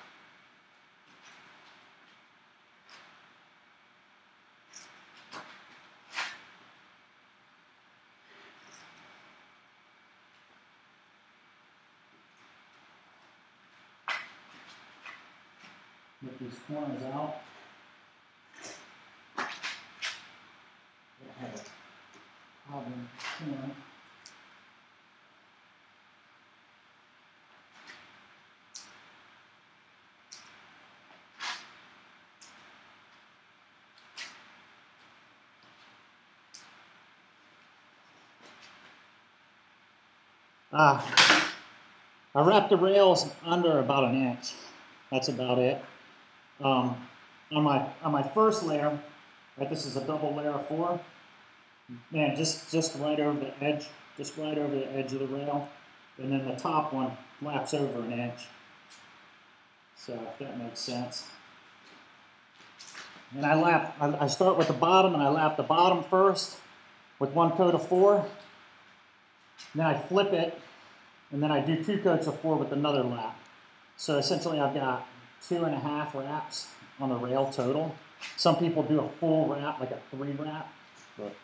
Get these corners out. Have a problem here. Ah, I wrapped the rails under about an inch. That's about it. Um, on my on my first layer, right, this is a double layer of four. Man, just just right over the edge, just right over the edge of the rail, and then the top one flaps over an inch. So if that makes sense. And I lap. I, I start with the bottom, and I lap the bottom first with one coat of four. Then I flip it, and then I do two coats of four with another lap. So essentially I've got two and a half wraps on the rail total. Some people do a full wrap, like a three wrap. But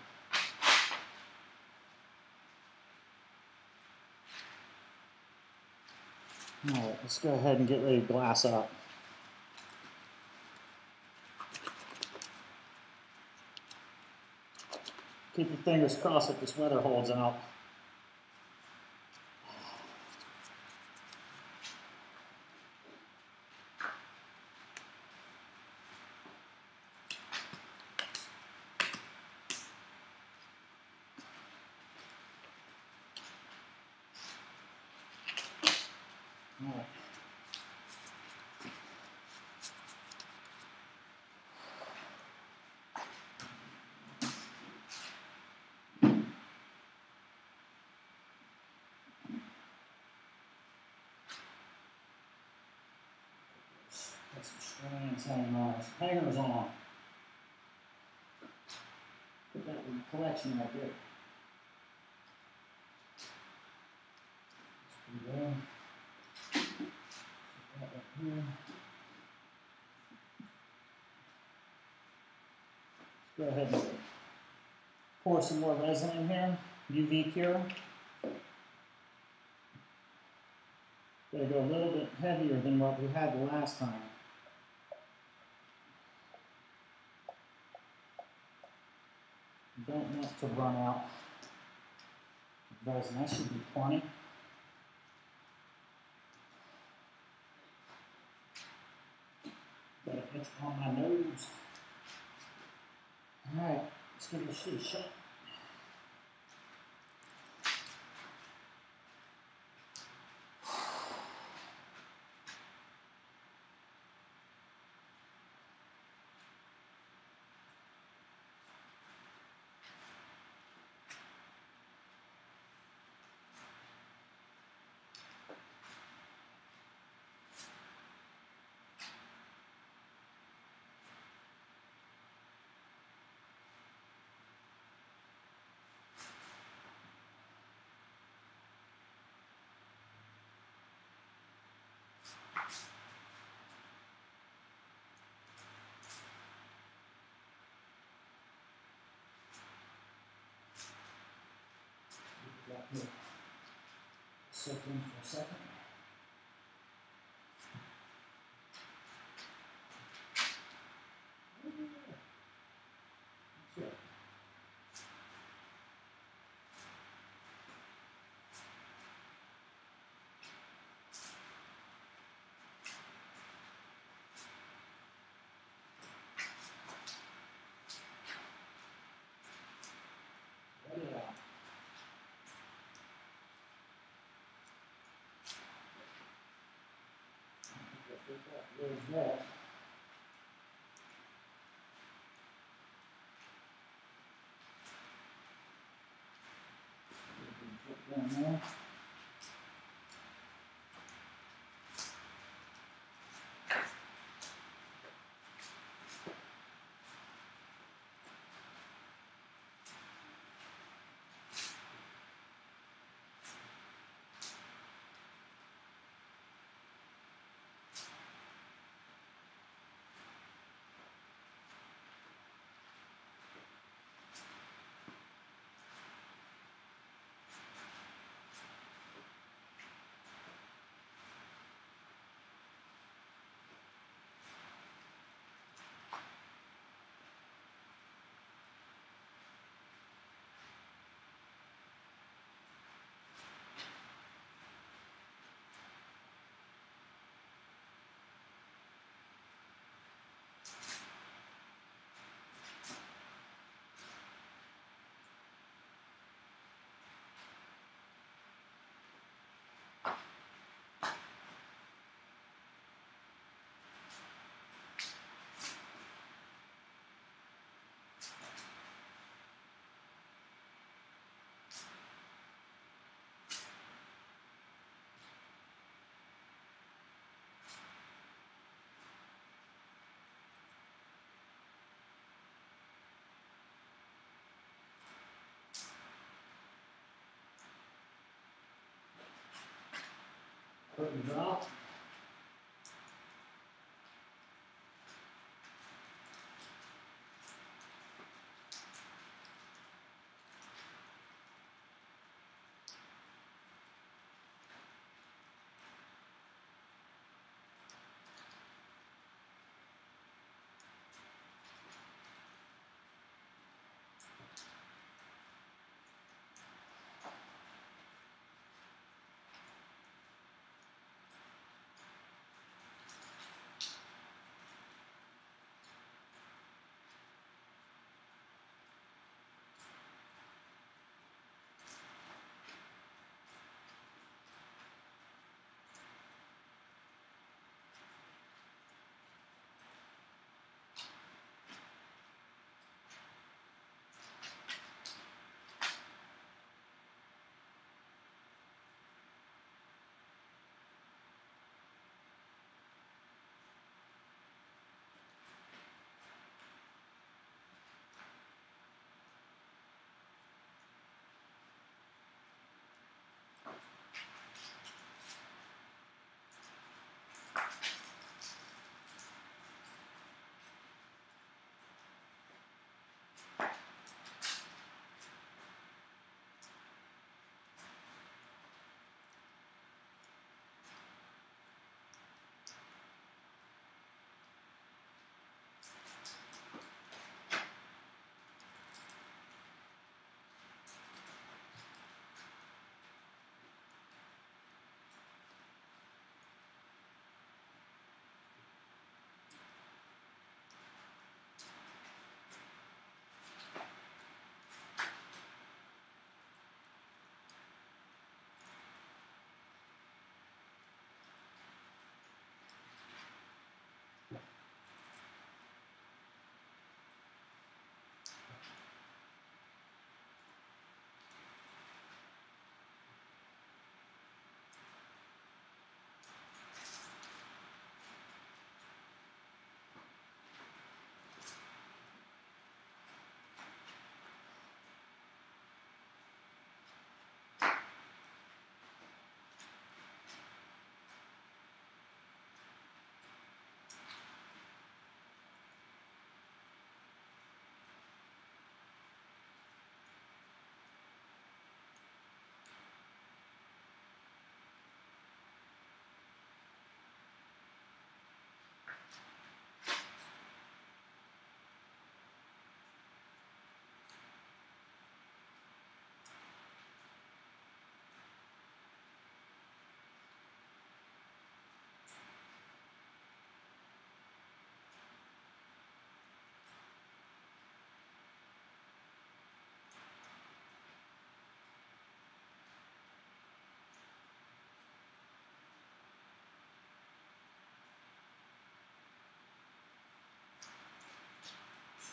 all right, let's go ahead and get ready to glass up. Keep your fingers crossed that this weather holds out. All right. Got some strands hanging on. Hangers on. Put that in the collection right there. Let's put it that up here. Go ahead and pour some more resin in here. U V cure. Gotta go a little bit heavier than what we had the last time. Don't want to run out of resin. That should be plenty. Got an itch on my nose. Alright, let's give this shit a shot. Got to soak in for a second. That's it. Let it out. There's that. Put down there. Putting it out.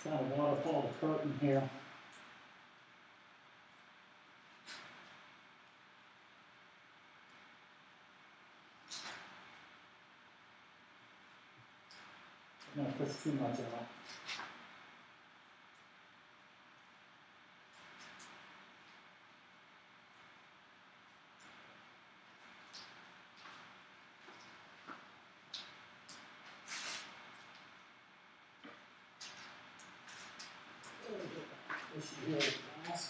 Trying to waterfall the curtain here. I'm going to push too much out. Push it really fast.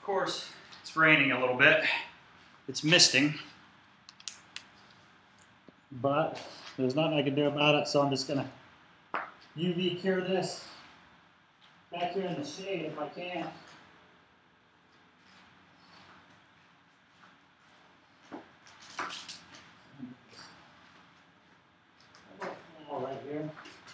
course, it's raining a little bit. It's misting. But there's nothing I can do about it, so I'm just gonna U V cure this back here in the shade if I can. All right here.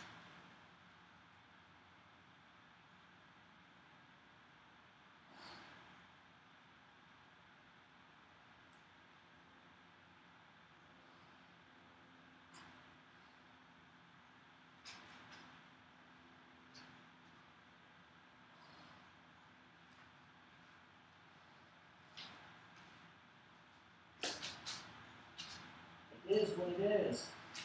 It is what it is.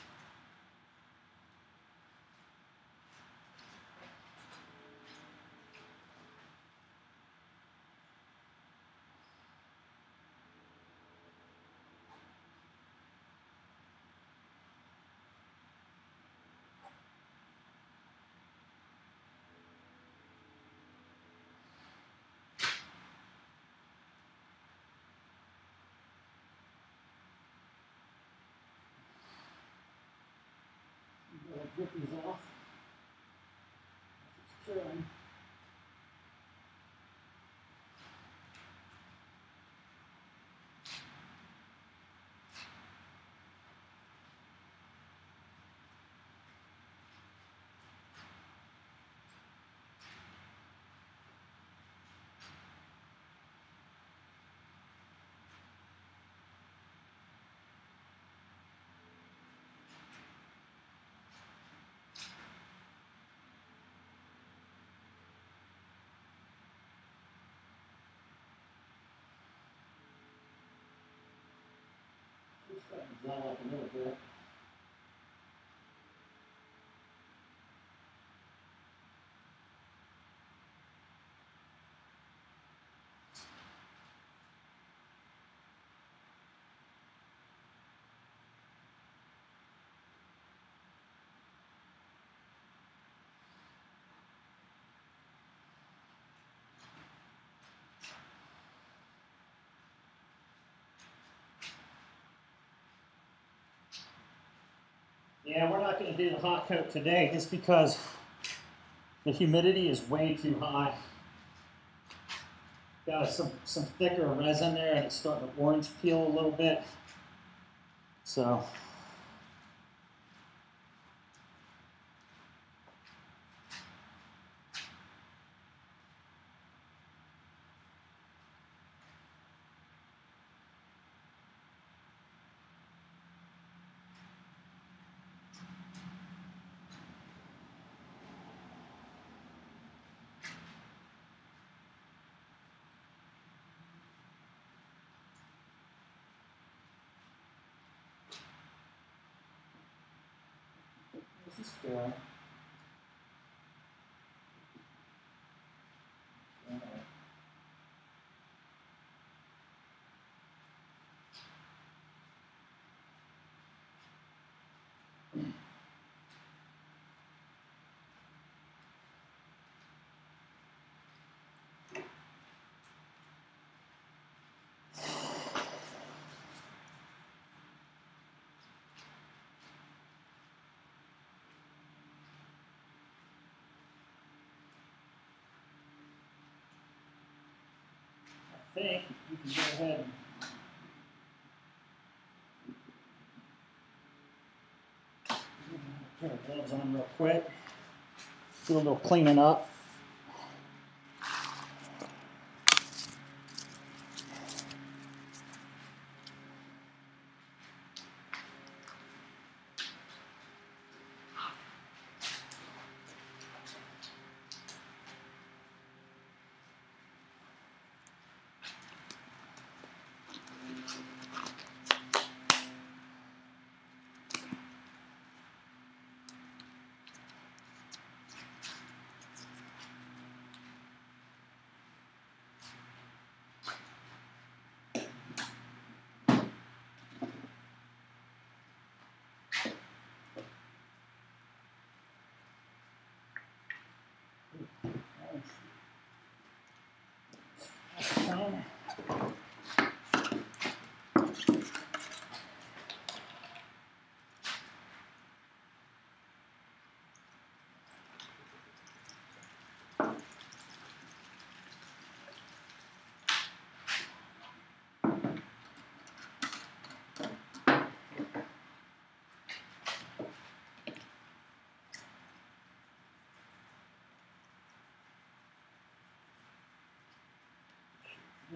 Get these off. It's curing. It's starting to dry up a little bit. Yeah, we're not going to do the hot coat today just because the humidity is way too high. Got some, some thicker resin there and it's starting to orange peel a little bit. So, this is good. I think you can go ahead and put our gloves on real quick. Do a little cleaning up.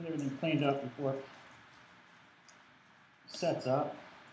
Get everything cleaned up before it sets up.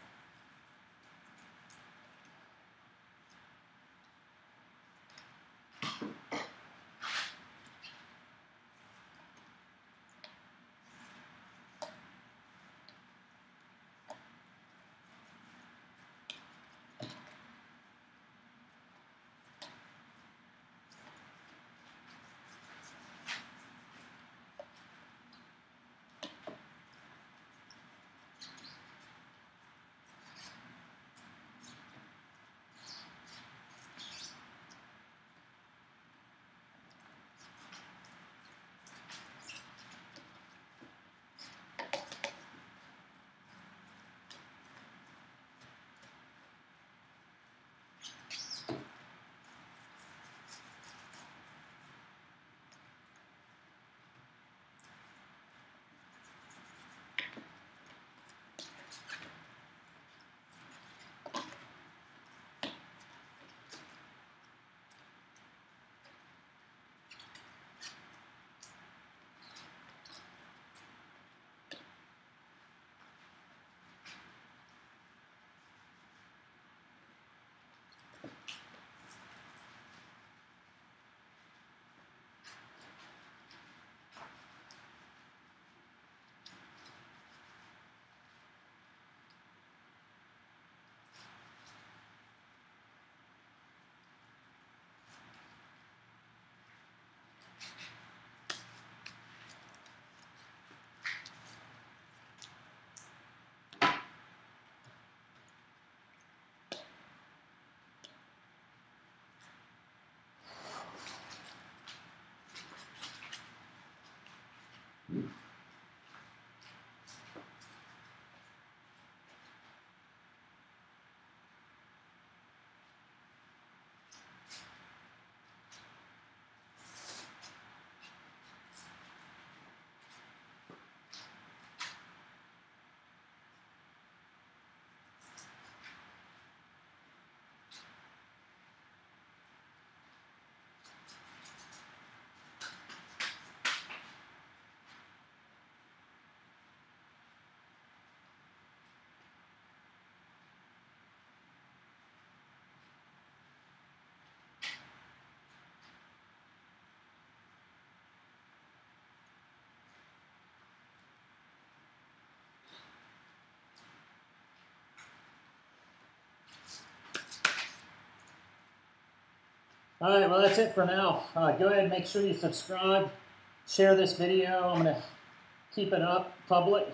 All right, well, that's it for now. Uh, go ahead and make sure you subscribe, share this video. I'm going to keep it up public.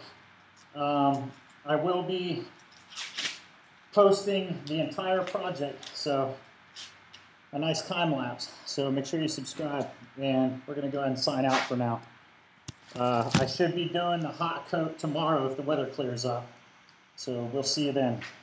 Um, I will be posting the entire project, so a nice time lapse. So make sure you subscribe, and we're going to go ahead and sign out for now. Uh, I should be doing the hot coat tomorrow if the weather clears up. So we'll see you then.